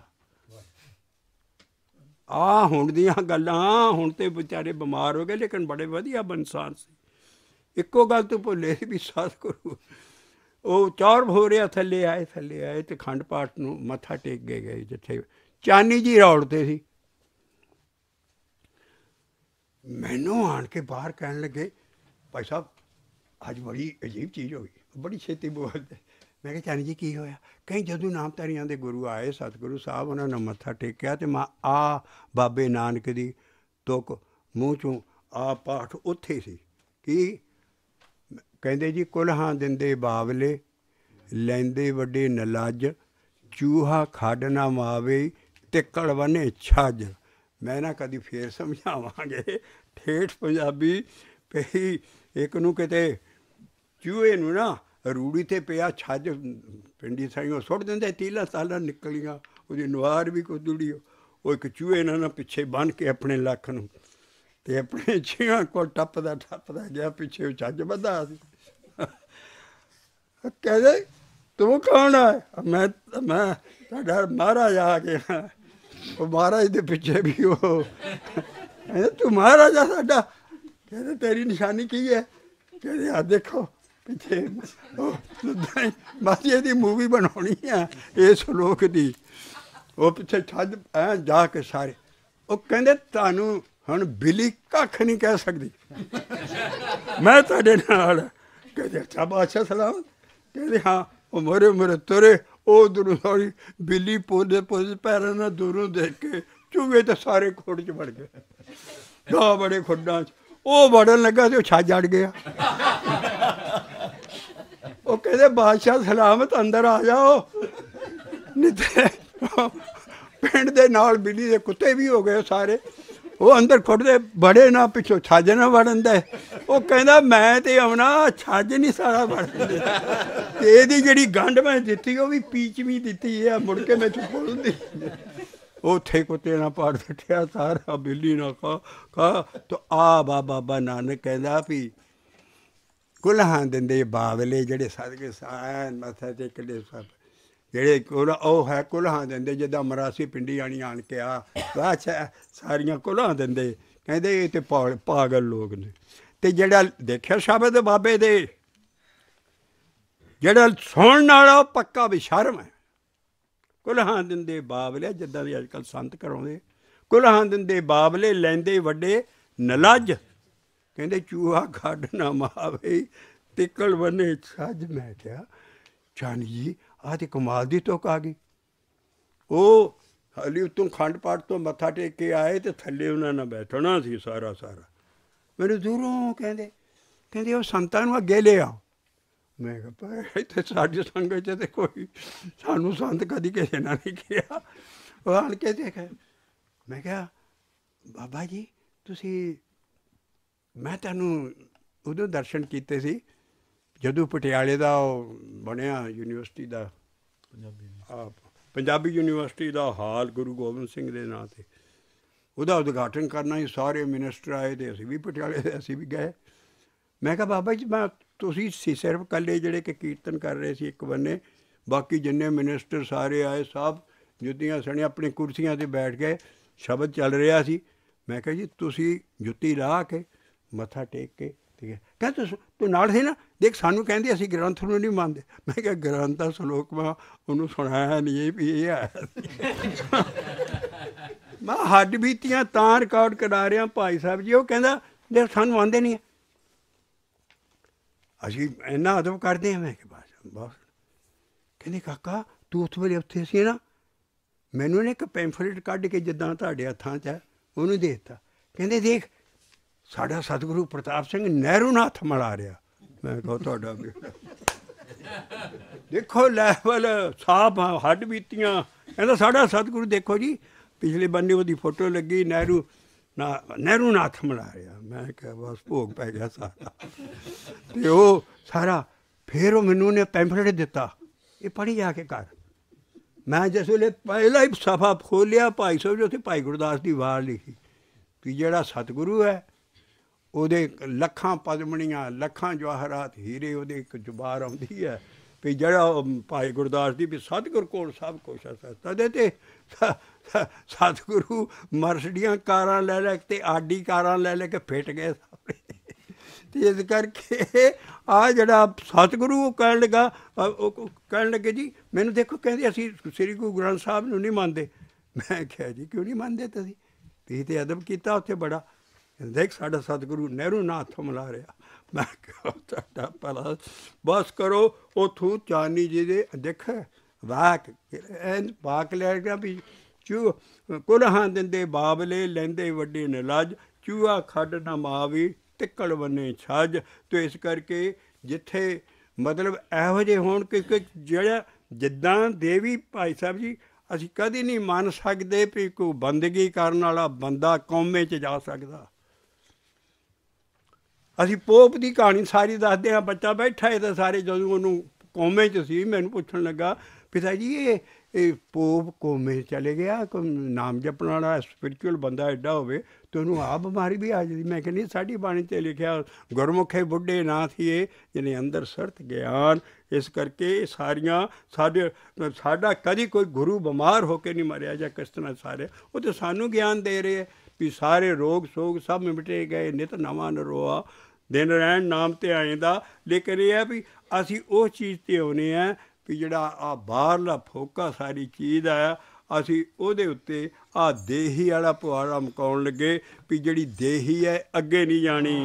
ਆਹ ਹੁਣ ਦੀਆਂ ਗੱਲਾਂ, ਹੁਣ ਤੇ ਵਿਚਾਰੇ ਬਿਮਾਰ ਹੋ ਗਏ, ਲੇਕਿਨ ਬੜੇ ਵਧੀਆ ਇਨਸਾਨ ਸੀ। ਇੱਕੋ ਗੱਲ ਤੋਂ ਭੁੱਲੇ ਸੀ ਵੀ ਸਤਿਗੁਰੂ ਉਹ ਚੌਰ ਹੋ ਰਿਹਾ। ਥੱਲੇ ਆਏ ਅਤੇ ਖੰਡ ਪਾਠ ਨੂੰ ਮੱਥਾ ਟੇਕ ਗਏ ਜਿੱਥੇ ਚਾਨੀ ਜੀ ਰੌੜ 'ਤੇ ਸੀ। ਮੈਨੂੰ ਆਣ ਕੇ ਬਾਹਰ ਕਹਿਣ ਲੱਗੇ ਭਾਈ ਸਾਹਿਬ ਅੱਜ ਬੜੀ ਅਜੀਬ ਚੀਜ਼ ਹੋ ਗਈ, ਬੜੀ ਛੇਤੀ ਬੋਲਦੇ। ਮੈਂ ਕਿਹਾ ਚਾਨੀ ਜੀ ਕੀ ਹੋਇਆ? ਕਹੀਂ ਜਦੋਂ ਨਾਮਧਾਰੀਆਂ ਦੇ ਗੁਰੂ ਆਏ ਸਤਿਗੁਰੂ ਸਾਹਿਬ, ਉਹਨਾਂ ਨੂੰ ਮੱਥਾ ਟੇਕਿਆ ਅਤੇ ਮੈਂ ਆ ਬਾਬੇ ਨਾਨਕ ਦੀ ਤੁਕ ਮੂੰਹ 'ਚੋਂ ਆ ਪਾਠ ਉੱਥੇ ਸੀ। ਕੀ ਕਹਿੰਦੇ ਜੀ? ਕੁਲਹਾਂ ਦਿੰਦੇ ਬਾਵਲੇ, ਲੈਂਦੇ ਵੱਡੇ ਨਲੱਜ, ਚੂਹਾ ਖੱਡ ਨਾ ਮਾਵੇ, ਤਿੱਕੜ ਬੰਨੇ ਛੱਜ। ਮੈਂ ਨਾ ਕਦੀ ਫੇਰ ਸਮਝਾਵਾਂਗੇ ਠੇਠ ਪੰਜਾਬੀ ਪਈ। ਇੱਕ ਨੂੰ ਕਿਤੇ ਚੂਹੇ ਨੂੰ ਨਾ ਰੂੜੀ 'ਤੇ ਪਿਆ ਛੱਜ, ਪਿੰਡੀ ਸਾਈਂ ਸੁੱਟ ਦਿੰਦੇ, ਤੀਲਾ ਤਾਲਾ ਨਿਕਲੀਆਂ, ਉਹਦੀ ਨੁਆਰ ਵੀ ਕੋਈ ਦੁੜੀ। ਉਹ ਇੱਕ ਚੂਹੇ ਨਾਲ ਪਿੱਛੇ ਬੰਨ੍ਹ ਕੇ ਆਪਣੇ ਲੱਖ ਨੂੰ, ਅਤੇ ਆਪਣੇ ਛੀਆਂ ਕੋਲ ਟੱਪਦਾ ਗਿਆ, ਪਿੱਛੇ ਉਹ ਛੱਜ ਬੱਧਾ ਸੀ। ਕਹਿੰਦੇ ਤੂੰ ਕੌਣ ਹੈ? ਮੈਂ ਤੁਹਾਡਾ ਮਹਾਰਾਜ ਆ ਗਿਆ। ਉਹ ਮਹਾਰਾਜ ਦੇ ਪਿੱਛੇ ਵੀ ਉਹ ਕਹਿੰਦੇ ਤੂੰ ਮਹਾਰਾਜਾ ਸਾਡਾ? ਕਹਿੰਦੇ ਤੇਰੀ ਨਿਸ਼ਾਨੀ ਕੀ ਹੈ? ਕਹਿੰਦੇ ਆ ਦੇਖੋ ਪਿੱਛੇ। ਬਸ ਇਹਦੀ ਮੂਵੀ ਬਣਾਉਣੀ ਆ ਇਸ ਲੋਕ ਦੀ। ਉਹ ਪਿੱਛੇ ਛੱਜ ਐਂ ਜਾ ਕੇ ਸਾਰੇ। ਉਹ ਕਹਿੰਦੇ ਤੁਹਾਨੂੰ ਹੁਣ ਬਿੱਲੀ ਕੱਖ ਨਹੀਂ ਕਹਿ ਸਕਦੀ, ਮੈਂ ਤੁਹਾਡੇ ਨਾਲ। ਕਹਿੰਦੇ ਅੱਛਾ ਬਾਦਸ਼ਾਹ ਸਲਾਮ? ਕਹਿੰਦੇ ਹਾਂ। ਉਹ ਮੋਰੇ ਤੁਰੇ, ਉਹ ਦੂਰੋਂ ਸਾਰੀ ਬਿੱਲੀ ਪੋਦੇ ਪੈਰਾਂ ਨਾਲ ਦੂਰੋਂ ਦੇਖ ਕੇ ਚੂਹੇ ਤਾਂ ਸਾਰੇ ਖੁੱਡ 'ਚ ਵੜ ਗਏ, ਜਾ ਬੜੇ ਖੁੱਡਾਂ 'ਚ। ਉਹ ਵੜਨ ਲੱਗਾ ਅਤੇ ਉਹ ਛੱਜ ਅੜ ਗਿਆ। ਉਹ ਕਹਿੰਦੇ ਬਾਦਸ਼ਾਹ ਸਲਾਮਤ ਅੰਦਰ ਆ ਜਾਓ। ਨਹੀਂ ਪਿੰਡ ਦੇ ਨਾਲ ਬਿੱਲੀ ਦੇ ਕੁੱਤੇ ਵੀ ਹੋ ਗਏ ਸਾਰੇ। ਉਹ ਅੰਦਰ ਖੁੱਟਦੇ ਬੜੇ ਨਾ, ਪਿੱਛੋਂ ਛੱਜ ਨਾ ਵੜਨ ਦੇ। ਉਹ ਕਹਿੰਦਾ ਮੈਂ ਤੇ ਆਉਣਾ, ਛੱਜ ਨਹੀਂ ਸਾਰਾ ਵੜਨ ਦੇ। ਤੇ ਇਹਦੀ ਜਿਹੜੀ ਗੰਢ ਮੈਂ ਦਿੱਤੀ ਉਹ ਵੀ ਪੀਚਵੀਂ ਦਿੱਤੀ ਹੈ, ਮੁੜ ਕੇ ਮੈਂ ਚੁੱਪਦੀ। ਉੱਥੇ ਕੁੱਤੇ ਨਾਲ ਪਾੜ ਫਟਿਆ ਸਾਰਾ, ਬਿੱਲੀ ਨਾ ਖਾ ਤਾਂ ਆ ਬਾਬਾ ਨਾਨਕ ਕਹਿੰਦਾ ਵੀ ਕੁਲਹਾਂ ਦਿੰਦੇ ਬਾਬਲੇ ਜਿਹੜੇ ਸਦਕੇ ਸਾਨ ਮੱਥਾ ਟੇਕਦੇ ਸਭ ਜਿਹੜੇ ਉਹ ਹੈ ਕੁਲਹਾਂ ਦਿੰਦੇ। ਜਿੱਦਾਂ ਮਰਾਸੀ ਪਿੰਡੀ ਆਣ ਕੇ ਆ ਅੱਛਾ ਸਾਰੀਆਂ ਕੁਲਹਾਂ ਦਿੰਦੇ। ਕਹਿੰਦੇ ਇਹ ਤੇ ਪਾਗਲ ਲੋਕ ਨੇ। ਤੇ ਜਿਹੜਾ ਦੇਖਿਆ ਸ਼ਬਦ ਬਾਬੇ ਦੇ, ਜਿਹੜਾ ਸੁਣਨ ਵਾਲਾ ਉਹ ਪੱਕਾ ਬੇਸ਼ਰਮ ਹੈ। ਕੁਲਹਾਂ ਦਿੰਦੇ ਬਾਬਲੇ, ਜਿੱਦਾਂ ਦੇ ਅੱਜ ਕੱਲ੍ਹ ਸੰਤ ਕਰਾਉਂਦੇ, ਕੁਲਹਾਂ ਦਿੰਦੇ ਬਾਬਲੇ ਲੈਂਦੇ ਵੱਡੇ ਨਲੱਜ। ਕਹਿੰਦੇ ਚੂਹਾ ਖੱਡ ਨਾ ਮਾਵੇ ਤਿੱਕਲ ਬੰਨੇ ਛੱਜ। ਮੈਂ ਕਿਹਾ ਚਾਨੀ ਜੀ ਆਹ ਤੇ ਕਮਾਲ ਦੀ ਤੁਕ ਆ ਗਈ। ਉਹ ਹਾਲੀ ਉੱਤੋਂ ਖੰਡ ਪਾਠ ਤੋਂ ਮੱਥਾ ਟੇਕ ਕੇ ਆਏ ਤੇ ਥੱਲੇ ਉਹਨਾਂ ਨਾਲ ਬੈਠਣਾ ਸੀ ਸਾਰਾ। ਮੈਨੂੰ ਦੂਰੋਂ ਕਹਿੰਦੇ ਉਹ ਸੰਤਾਂ ਨੂੰ ਅੱਗੇ ਲੈ ਆਓ। ਮੈਂ ਕਿਹਾ ਪਰ ਇੱਥੇ ਸਾਡੀ ਸੰਗਤ 'ਚ ਤੇ ਕੋਈ ਸਾਨੂੰ ਸੰਤ ਕਦੀ ਕਿਸੇ ਨਾਲ ਨਹੀਂ ਕਿਹਾ। ਉਹ ਆਣ ਕੇ ਦੇਖਿਆ। ਮੈਂ ਕਿਹਾ ਬਾਬਾ ਜੀ ਤੁਸੀਂ, ਮੈਂ ਤੁਹਾਨੂੰ ਉਦੋਂ ਦਰਸ਼ਨ ਕੀਤੇ ਸੀ ਜਦੋਂ ਪਟਿਆਲੇ ਦਾ ਉਹ ਬਣਿਆ ਯੂਨੀਵਰਸਿਟੀ ਦਾ, ਪੰਜਾਬੀ ਯੂਨੀਵਰਸਿਟੀ ਦਾ ਹਾਲ ਗੁਰੂ ਗੋਬਿੰਦ ਸਿੰਘ ਦੇ ਨਾਂ 'ਤੇ। ਉਹਦਾ ਉਦਘਾਟਨ ਕਰਨਾ ਸੀ, ਸਾਰੇ ਮਿਨਿਸਟਰ ਆਏ ਤੇ ਅਸੀਂ ਵੀ ਪਟਿਆਲੇ ਦੇ ਅਸੀਂ ਵੀ ਗਏ। ਮੈਂ ਕਿਹਾ ਬਾਬਾ ਜੀ ਤੁਸੀਂ ਸੀ ਸਿਰਫ ਇਕੱਲੇ ਜਿਹੜੇ ਕਿ ਕੀਰਤਨ ਕਰ ਰਹੇ ਸੀ ਇੱਕ ਬੰਨੇ, ਬਾਕੀ ਜਿੰਨੇ ਮਿਨਿਸਟਰ ਸਾਰੇ ਆਏ ਸਭ ਜੁੱਤੀਆਂ ਸਣੇ ਆਪਣੀ ਕੁਰਸੀਆਂ 'ਤੇ ਬੈਠ ਗਏ, ਸ਼ਬਦ ਚੱਲ ਰਿਹਾ ਸੀ। ਮੈਂ ਕਿਹਾ ਜੀ ਤੁਸੀਂ ਜੁੱਤੀ ਲਾ ਕੇ ਮੱਥਾ ਟੇਕ ਕੇ ਠੀਕ ਹੈ। ਕਹਿੰਦੇ ਤੂੰ ਨਾਲ ਸੀ ਨਾ, ਦੇਖ ਸਾਨੂੰ ਕਹਿੰਦੇ ਅਸੀਂ ਗ੍ਰੰਥ ਨੂੰ ਨਹੀਂ ਮੰਨਦੇ। ਮੈਂ ਕਿਹਾ ਗ੍ਰੰਥ ਦਾ ਸਲੋਕ ਮੈਂ ਉਹਨੂੰ ਸੁਣਾਇਆ ਨਹੀਂ, ਇਹ ਵੀ ਇਹ ਆਇਆ। ਮੈਂ ਹੱਡ ਬੀਤੀਆਂ ਤਾਂ ਰਿਕਾਰਡ ਕਰਾ ਰਿਹਾ ਭਾਈ ਸਾਹਿਬ ਜੀ। ਉਹ ਕਹਿੰਦਾ ਦੇਖ ਸਾਨੂੰ ਆਉਂਦੇ ਨਹੀਂ, ਅਸੀਂ ਇੰਨਾ ਅਦਬ ਕਰਦੇ ਹਾਂ। ਮੈਂ ਕਿਹਾ ਬਸ। ਕਹਿੰਦੇ ਕਾਕਾ ਤੂੰ ਉਸ ਵੇਲੇ ਉੱਥੇ ਸੀ ਨਾ, ਮੈਨੂੰ ਇਹਨੇ ਇੱਕ ਪੈਂਫਲੇਟ ਕੱਢ ਕੇ ਜਿੱਦਾਂ ਤੁਹਾਡੇ ਹੱਥਾਂ 'ਚ ਹੈ ਉਹਨੂੰ ਦੇ ਦਿੱਤਾ। ਕਹਿੰਦੇ ਦੇਖ ਸਾਡਾ ਸਤਿਗੁਰੂ ਪ੍ਰਤਾਪ ਸਿੰਘ ਨਹਿਰੂ ਨਾਲ ਹੱਥ ਮਿਲਾ ਰਿਹਾ। ਮੈਂ ਕਿਹਾ ਤੁਹਾਡਾ ਦੇਖੋ ਲੈਵਲ ਸਾਫ ਹੱਡ ਬੀਤੀਆਂ। ਕਹਿੰਦਾ ਸਾਡਾ ਸਤਿਗੁਰੂ ਦੇਖੋ ਜੀ, ਪਿਛਲੇ ਬੰਨੇ ਉਹਦੀ ਫੋਟੋ ਲੱਗੀ, ਨਹਿਰੂ ਨਾਲ ਹੱਥ ਮਿਲਾ ਰਿਹਾ। ਮੈਂ ਕਿਹਾ ਬਸ ਭੋਗ ਪੈ ਗਿਆ ਸਾਰਾ। ਅਤੇ ਉਹ ਸਾਰਾ ਫਿਰ ਉਹ ਮੈਨੂੰ ਉਹਨੇ ਪੈਂਫਲੇਟ ਦਿੱਤਾ, ਇਹ ਪੜ੍ਹੀ ਜਾ ਕੇ ਕਰ। ਮੈਂ ਜਿਸ ਵੇਲੇ ਪਹਿਲਾਂ ਹੀ ਸਫਾ ਖੋਲ੍ਹਿਆ, ਭਾਈ ਸਾਹਿਬ ਜੀ ਉੱਥੇ ਭਾਈ ਗੁਰਦਾਸ ਦੀ ਵਾਰ ਲਿਖੀ ਵੀ ਜਿਹੜਾ ਸਤਿਗੁਰੂ ਹੈ ਉਹਦੇ ਲੱਖਾਂ ਪਦਮਣੀਆਂ, ਲੱਖਾਂ ਜਵਾਹਰਾਤ ਹੀਰੇ, ਉਹਦੇ ਇੱਕ ਜੁਬਾਰ ਆਉਂਦੀ ਹੈ ਵੀ ਜਿਹੜਾ ਭਾਈ ਗੁਰਦਾਸ ਦੀ ਵੀ ਸਤਿਗੁਰ ਕੋਲ ਸਭ ਕੁਛ ਹੈ। ਤਦੇ ਤੇ ਸਤਿਗੁਰੂ ਮਰਸਡੀਆਂ ਕਾਰਾਂ ਲੈ ਲੈ ਕੇ ਆਡੀ ਕਾਰਾਂ ਲੈ ਕੇ ਫਿੱਟ ਗਏ ਸਾਰੇ। ਅਤੇ ਇਸ ਕਰਕੇ ਆਹ ਜਿਹੜਾ ਸਤਿਗੁਰੂ ਉਹ ਕਹਿਣ ਲੱਗੇ ਜੀ ਮੈਨੂੰ ਦੇਖੋ, ਕਹਿੰਦੇ ਅਸੀਂ ਸ੍ਰੀ ਗੁਰੂ ਗ੍ਰੰਥ ਸਾਹਿਬ ਨੂੰ ਨਹੀਂ ਮੰਨਦੇ। ਮੈਂ ਕਿਹਾ ਜੀ ਕਿਉਂ ਨਹੀਂ ਮੰਨਦੇ ਤੁਸੀਂ ਤੇ ਅਦਬ ਕੀਤਾ ਉੱਥੇ ਬੜਾ। ਦੇਖ ਸਾਡਾ ਸਤਿਗੁਰੂ ਨਹਿਰੂ ਨਾਲ ਹੱਥ ਮਿਲਾ ਰਿਹਾ। ਮੈਂ ਕਿਹਾ ਤੁਹਾਡਾ ਭਲਾ ਬਸ ਕਰੋ। ਉੱਥੋਂ ਚਾਨੀ ਜੀ ਦੇ ਦੇਖ ਵਾਕ ਲੈ ਗਿਆ ਵੀ ਕੁਲਹਾਂ ਦਿੰਦੇ ਬਾਬਲੇ ਲੈਂਦੇ ਵੱਡੇ ਨਲੱਜ, ਚੂਹਾ ਖੱਡ ਨਾ ਮਾਵੀ ਤਿੱਕੜ ਬੰਨੇ ਛੱਜ। ਅਤੇ ਇਸ ਕਰਕੇ ਜਿੱਥੇ ਮਤਲਬ ਇਹੋ ਜਿਹੇ ਹੋਣ ਕਿ ਜਿਹੜਾ ਜਿੱਦਾਂ ਦੇਵੀ ਭਾਈ ਸਾਹਿਬ ਜੀ ਅਸੀਂ ਕਦੇ ਨਹੀਂ ਮੰਨ ਸਕਦੇ ਵੀ ਕੋਈ ਬੰਦਗੀ ਕਰਨ ਵਾਲਾ ਬੰਦਾ ਕੌਮੇ 'ਚ ਜਾ ਸਕਦਾ। ਅਸੀਂ ਪੋਪ ਦੀ ਕਹਾਣੀ ਸਾਰੀ ਦੱਸਦੇ ਹਾਂ। ਬੱਚਾ ਬੈਠਾ ਹੈ ਤਾਂ ਸਾਰੇ ਜਦੋਂ ਉਹਨੂੰ ਕੌਮੇ 'ਚ ਸੀ, ਮੈਨੂੰ ਪੁੱਛਣ ਲੱਗਾ ਪਿਤਾ ਜੀ ਇਹ ਪੋਪ ਕੌਮੇ 'ਚ ਚਲੇ ਗਿਆ, ਕੋਈ ਨਾਮ ਜਪਣ ਵਾਲਾ ਸਪਿਰਿਚੁਅਲ ਬੰਦਾ ਐਡਾ ਹੋਵੇ ਤਾਂ ਉਹਨੂੰ ਆਹ ਬਿਮਾਰੀ ਵੀ ਆ ਜਾਂਦੀ। ਮੈਂ ਕਿਹਾ ਨਹੀਂ, ਸਾਡੀ ਬਾਣੀ 'ਤੇ ਲਿਖਿਆ ਗੁਰਮੁਖੇ ਬੁੱਢੇ ਨਾ ਥੀਏ ਜਿਹਨੇ ਅੰਦਰ ਸਰਤ ਗਿਆਨ। ਇਸ ਕਰਕੇ ਸਾਰੀਆਂ ਸਾਡਾ ਕਦੀ ਕੋਈ ਗੁਰੂ ਬਿਮਾਰ ਹੋ ਕੇ ਨਹੀਂ ਮਰਿਆ ਜਾਂ ਕਿਸ ਤਰ੍ਹਾਂ ਸਾਰੇ ਉਹ ਤਾਂ ਸਾਨੂੰ ਗਿਆਨ ਦੇ ਰਹੇ ਵੀ ਸਾਰੇ ਰੋਗ ਸੋਗ ਸਭ ਮਿਟੇ ਗਏ, ਨਿਤ ਨਵਾਂ ਨਰੋਆ ਦਿਨ ਰਹਿਣ ਨਾਮ 'ਤੇ ਆਏਂਦਾ। ਲੇਕਿਨ ਇਹ ਹੈ ਵੀ ਅਸੀਂ ਉਹ ਚੀਜ਼ 'ਤੇ ਆਉਂਦੇ ਹਾਂ ਵੀ ਜਿਹੜਾ ਆਹ ਬਾਹਰਲਾ ਫੋਕਾ ਸਾਰੀ ਚੀਜ਼ ਆ, ਅਸੀਂ ਉਹਦੇ ਉੱਤੇ ਆਹ ਦੇਹੀ ਵਾਲਾ ਪੁਆੜਾ ਮੁਕਾਉਣ ਲੱਗੇ ਵੀ ਜਿਹੜੀ ਦੇਹੀ ਹੈ ਅੱਗੇ ਨਹੀਂ ਜਾਣੀ।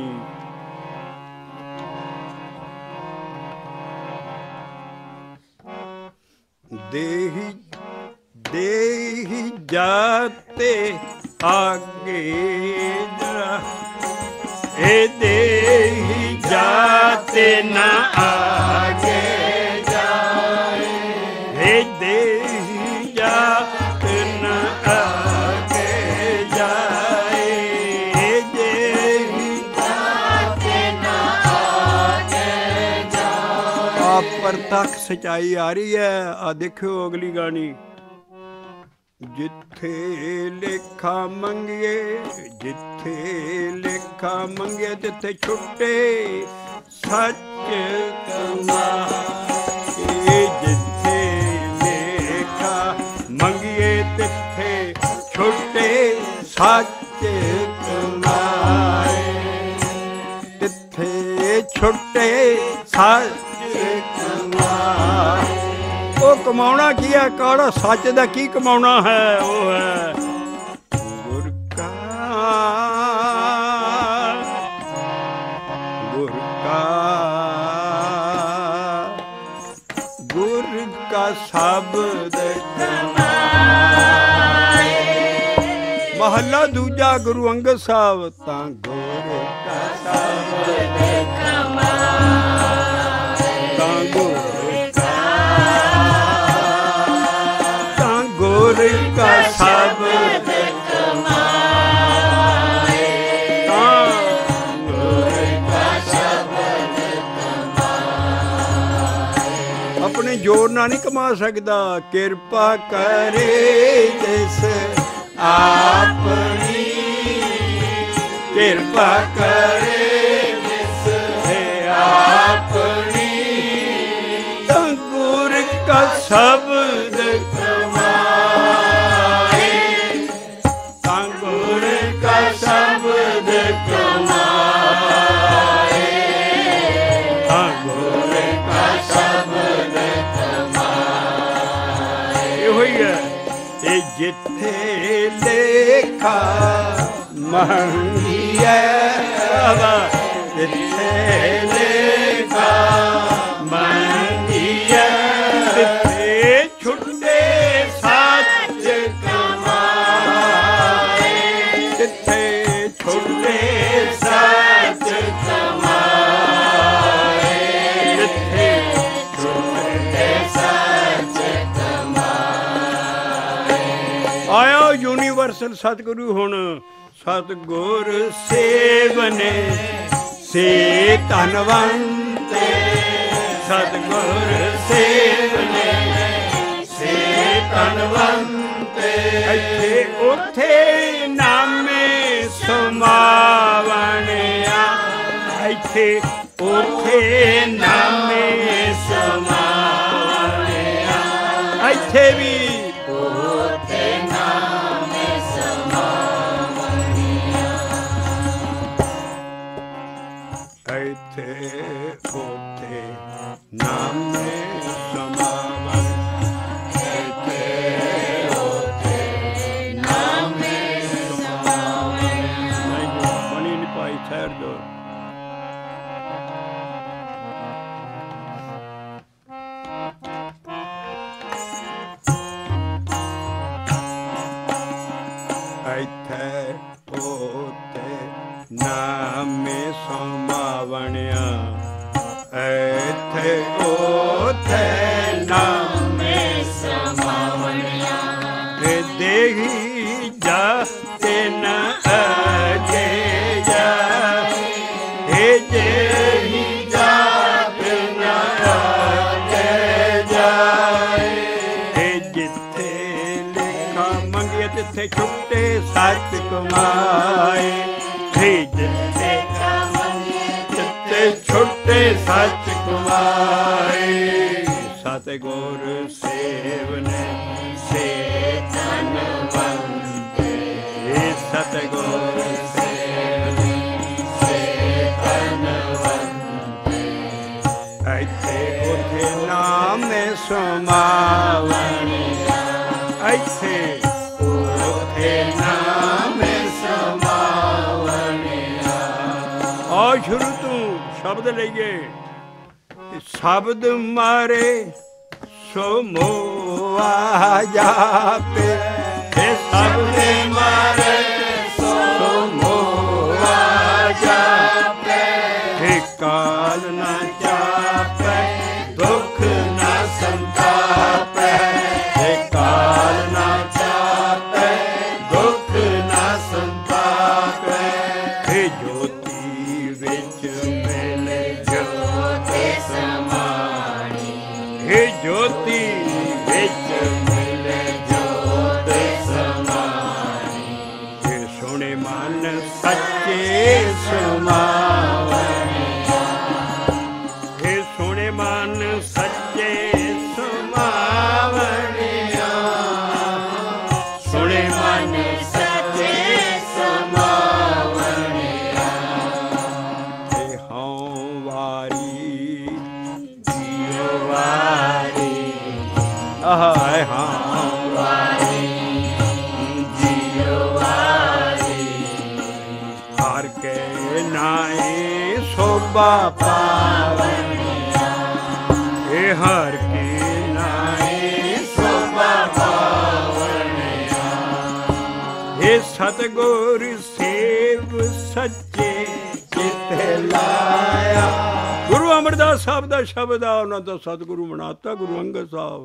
ਦੇਹੀ ਜਾਤੇ ਆਗੇ ਜਾ, ਇਹ ਦੇਹੀ ਜਾਤੇ ਨਾ ਆਗੇ ਜਾਏ, ਇਹ ਦੇਹੀ ਜਾਤ ਨਾ ਪ੍ਰਤੱਖ ਸਚਾਈ ਆ ਰਹੀ ਹੈ। ਆ ਦੇਖਿਓ ਅਗਲੀ ਗਾਣੀ, ਜਿੱਥੇ ਲੇਖਾ ਮੰਗੀਏ, ਜਿੱਥੇ ਲੇਖਾ ਮੰਗੀਏ ਤਿੱਥੇ ਛੁੱਟੇ ਸੱਚ ਕਮਾਏ। ਜਿੱਥੇ ਲੇਖਾ ਮੰਗੀਏ ਤਿੱਥੇ ਛੁੱਟੇ ਸੱਚ ਕਮਾਏ। ਤਿੱਥੇ ਛੁੱਟੇ ਸੱਚ ਕਮਾਏ। ਉਹ ਕਮਾਉਣਾ ਕੀ ਹੈ? ਕਾੜਾ ਸੱਚ ਦਾ ਕੀ ਕਮਾਉਣਾ ਹੈ? ਉਹ ਹੈ ਗੁਰ ਕਾ, ਗੁਰ ਕਾ, ਗੁਰ ਕਾ ਸ਼ਬਦ ਕਮਾਏ। ਮਹੱਲਾ ਦੂਜਾ, ਗੁਰੂ ਅੰਗਦ ਸਾਹਿਬ। ਤਾਂ ਗੁਰ ਕਾ ਸ਼ਬਦ ਕਮਾਏ, ਤਾਂ ਗੁਰ का शब्द कमाए, गुर का शब्द कमाए। अपने जोर ना नहीं कमा सकता, कृपा करे जिस आपनी, कृपा करे जिस आपनी। गुर का शब्द शब्द कमाए, गुर का शब्द कमाए। ये जिथे लेखा मंगीए, जिथे लेखा मंगीए तिथे छुट्टे सच कमाए। तिथे छुट्टे सच कमाए, जिथे छुट्टे सच कमाए। आया यूनीवर्सल सतगुरु हुण, सतगुर सेवने से धनवंते। सतगुर सेवने से धनवंते। इत्थे उथे नामे समावणिया, इत्थे उथे नामे समावणिया। इत्थे भी उथे नामे समावणिया। इत्थे उथे नामे नामे समावणिया। इत्थे ओथे नामे समावणिया। देही जा तिन अजे जा, हे देही जा तिन अजे जा। हे जिथे लेखा मंगिए तिथे छुट्टे सच कमाए। छुट्टे सच कमाए। सतगुर सेवने से धनवंते। सतगुर सेवने से धनवंते। इत्थे उथे नामे समावणिया। इत्थे उथे नामे समावणिया। आओ शुरू तू शब्द लईए। शब्द मारे सो मोआ जापे। शब्द मारे सो मोआ जापे। काल न चापे दुख न संतापे। काल न चापे दुख न संतापे। ज्योति विच मिले ज्योति समाणी। सच्चे समावणिया, हे सोने मन सच्चे समावणिया, सोने मन सच्चे समावणिया, हे हाँ वारी जियो वारी, हाय हाँ शोभा पावनिया, हे हर के नाए शोभा पावनिया, हे सतगुर सेव सच्चे चित लाया। गुरु अमरदास साहब दा शब्द आ, उन्हां दा सतगुरु बनाता गुरु अंगद साहब।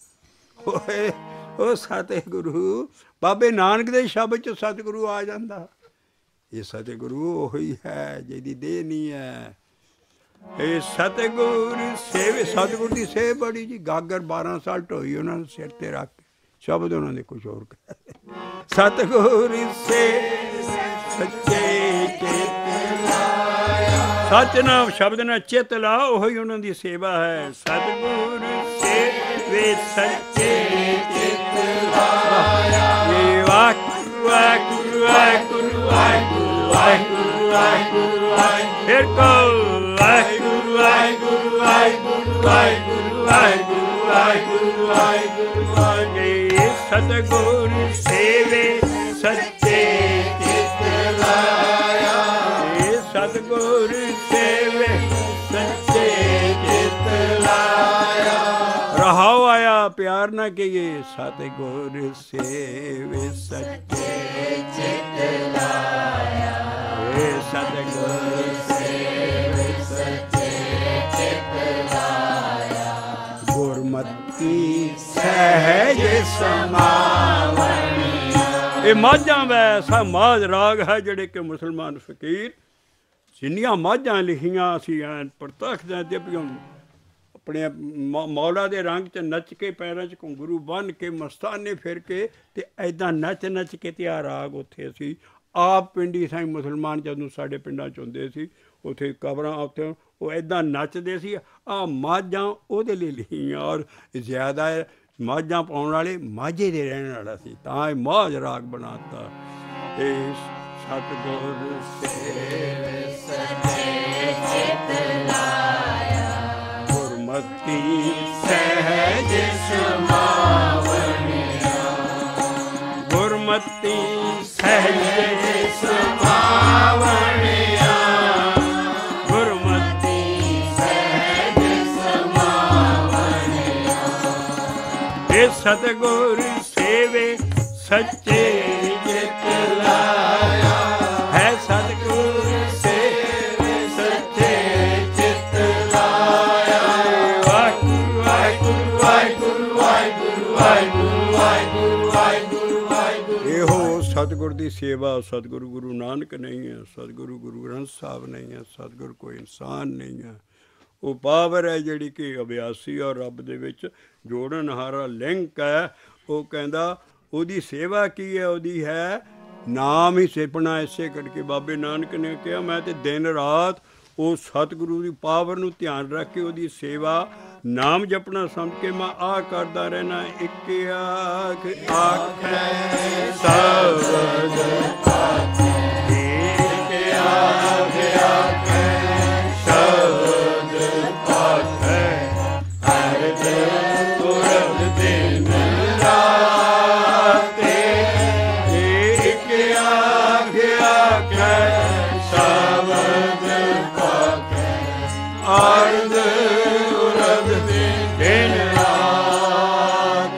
ओए ओ सतगुरु बाबे नानक दे शब्द च सतगुरु आ जांदा। ये सतगुरु वही है जिहदी देह नहीं है। ये सतगुर सेव, सतगुर की सेव बड़ी जी। गागर 12 साल ढोई उन्होंने सिर ते रख के, शब्द उन्होंने कुछ और कहा। सतगुर से सच्चे चित लाया, सच नाम शब्द ना चित ला, वही उन्होंने सेवा है। सतगुर से वे सच्चे चित लाया, वाहिगुरु वाहिगुरु वाहिगुरु वाहिगुरु वाहिगुरु वाहिगुरु, फिर कहो वाहिगुरु वाहिगुरु वाहिगुरु वाहिगुरु वाहिगुरु वाहिगुरु वाहिगुरु वाहिगुरु। सतगुर सेवे सच्चे चित लाया, सतगुर सेवे सच्चे चित लाया। रहाओ आया प्यार न किए, सतगुर सेवे सच्चे चित लाया, सतगुर सेवे सच्चे चित लाया। गुरमति सहज समावणिया, ये माझां वैसा माझ राग है जिहड़े कि मुसलमान फकीर जिन्नियां माझां लिखियां असीं परतखदे ते पियों अपने मौला दे रंग च नच के, पैरों च घुंघरू बन के, मस्ताने फिर के ते ऐदां नच नच के ते आ राग उत्थे असीं आप पिंडी साईं मुसलमान जदों साडे पिंडां च हुंदे सी, उत्थे कबरां उत्थे वो ऐदां नचदे सी। आ माझां ओहदे लई लिखियां, और ज़्यादा माझां पाउण वाले माझे दे रहण वाला सी, तां माझ राग बनाता। सतगुर सेवे सच्चे चित लाया, गुरमति सहज समावणिया, गुरमति सहज समावणिया, गुरमति सहज समावणिया। हे सतगुर सेवे सच्चे चित लाया, है सतगुर सेवे सच्चे चित लाया। वाहिगुरु वाहिगुरु वाहिगुरु वाहिगुरु वाहिगुरु वाहिगुरु वाहिगुरु वाहिगुरु। ਇਹੋ सतगुर की सेवा। सतगुरु गुरु नानक नहीं है, सतगुरु गुरु ग्रंथ साहब नहीं है, सतगुरु कोई इंसान नहीं है। वो पावर है जिहड़ी कि अभ्यासी और रब दे विच जोड़न हारा लिंक है। वो कहंदा ਉਹਦੀ सेवा की है, ਉਹਦੀ है नाम ही सिपना। इसे करके बाबे नानक ने कहा मैं तो दिन रात वो सतगुरु की पावर नूं ध्यान रख के ਉਹਦੀ सेवा नाम जपना समझ के मैं आ करदा रहना। एक आख आखै सबद पाखै, एक आख आखै सबद पाखै, हर दिन पुरब दिन रात। एक आख आखै सबद पाखै, अर्ध दिन रात।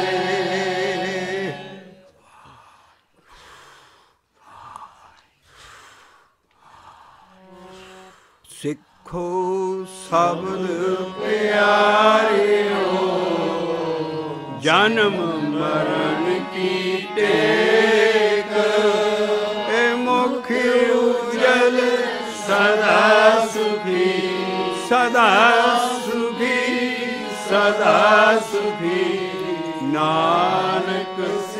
सिखो शब्द प्यारियो, जन्म मरण की टेक, मुख उजल सदा सुखी, सदा सुखी, सदा सुखी, नानक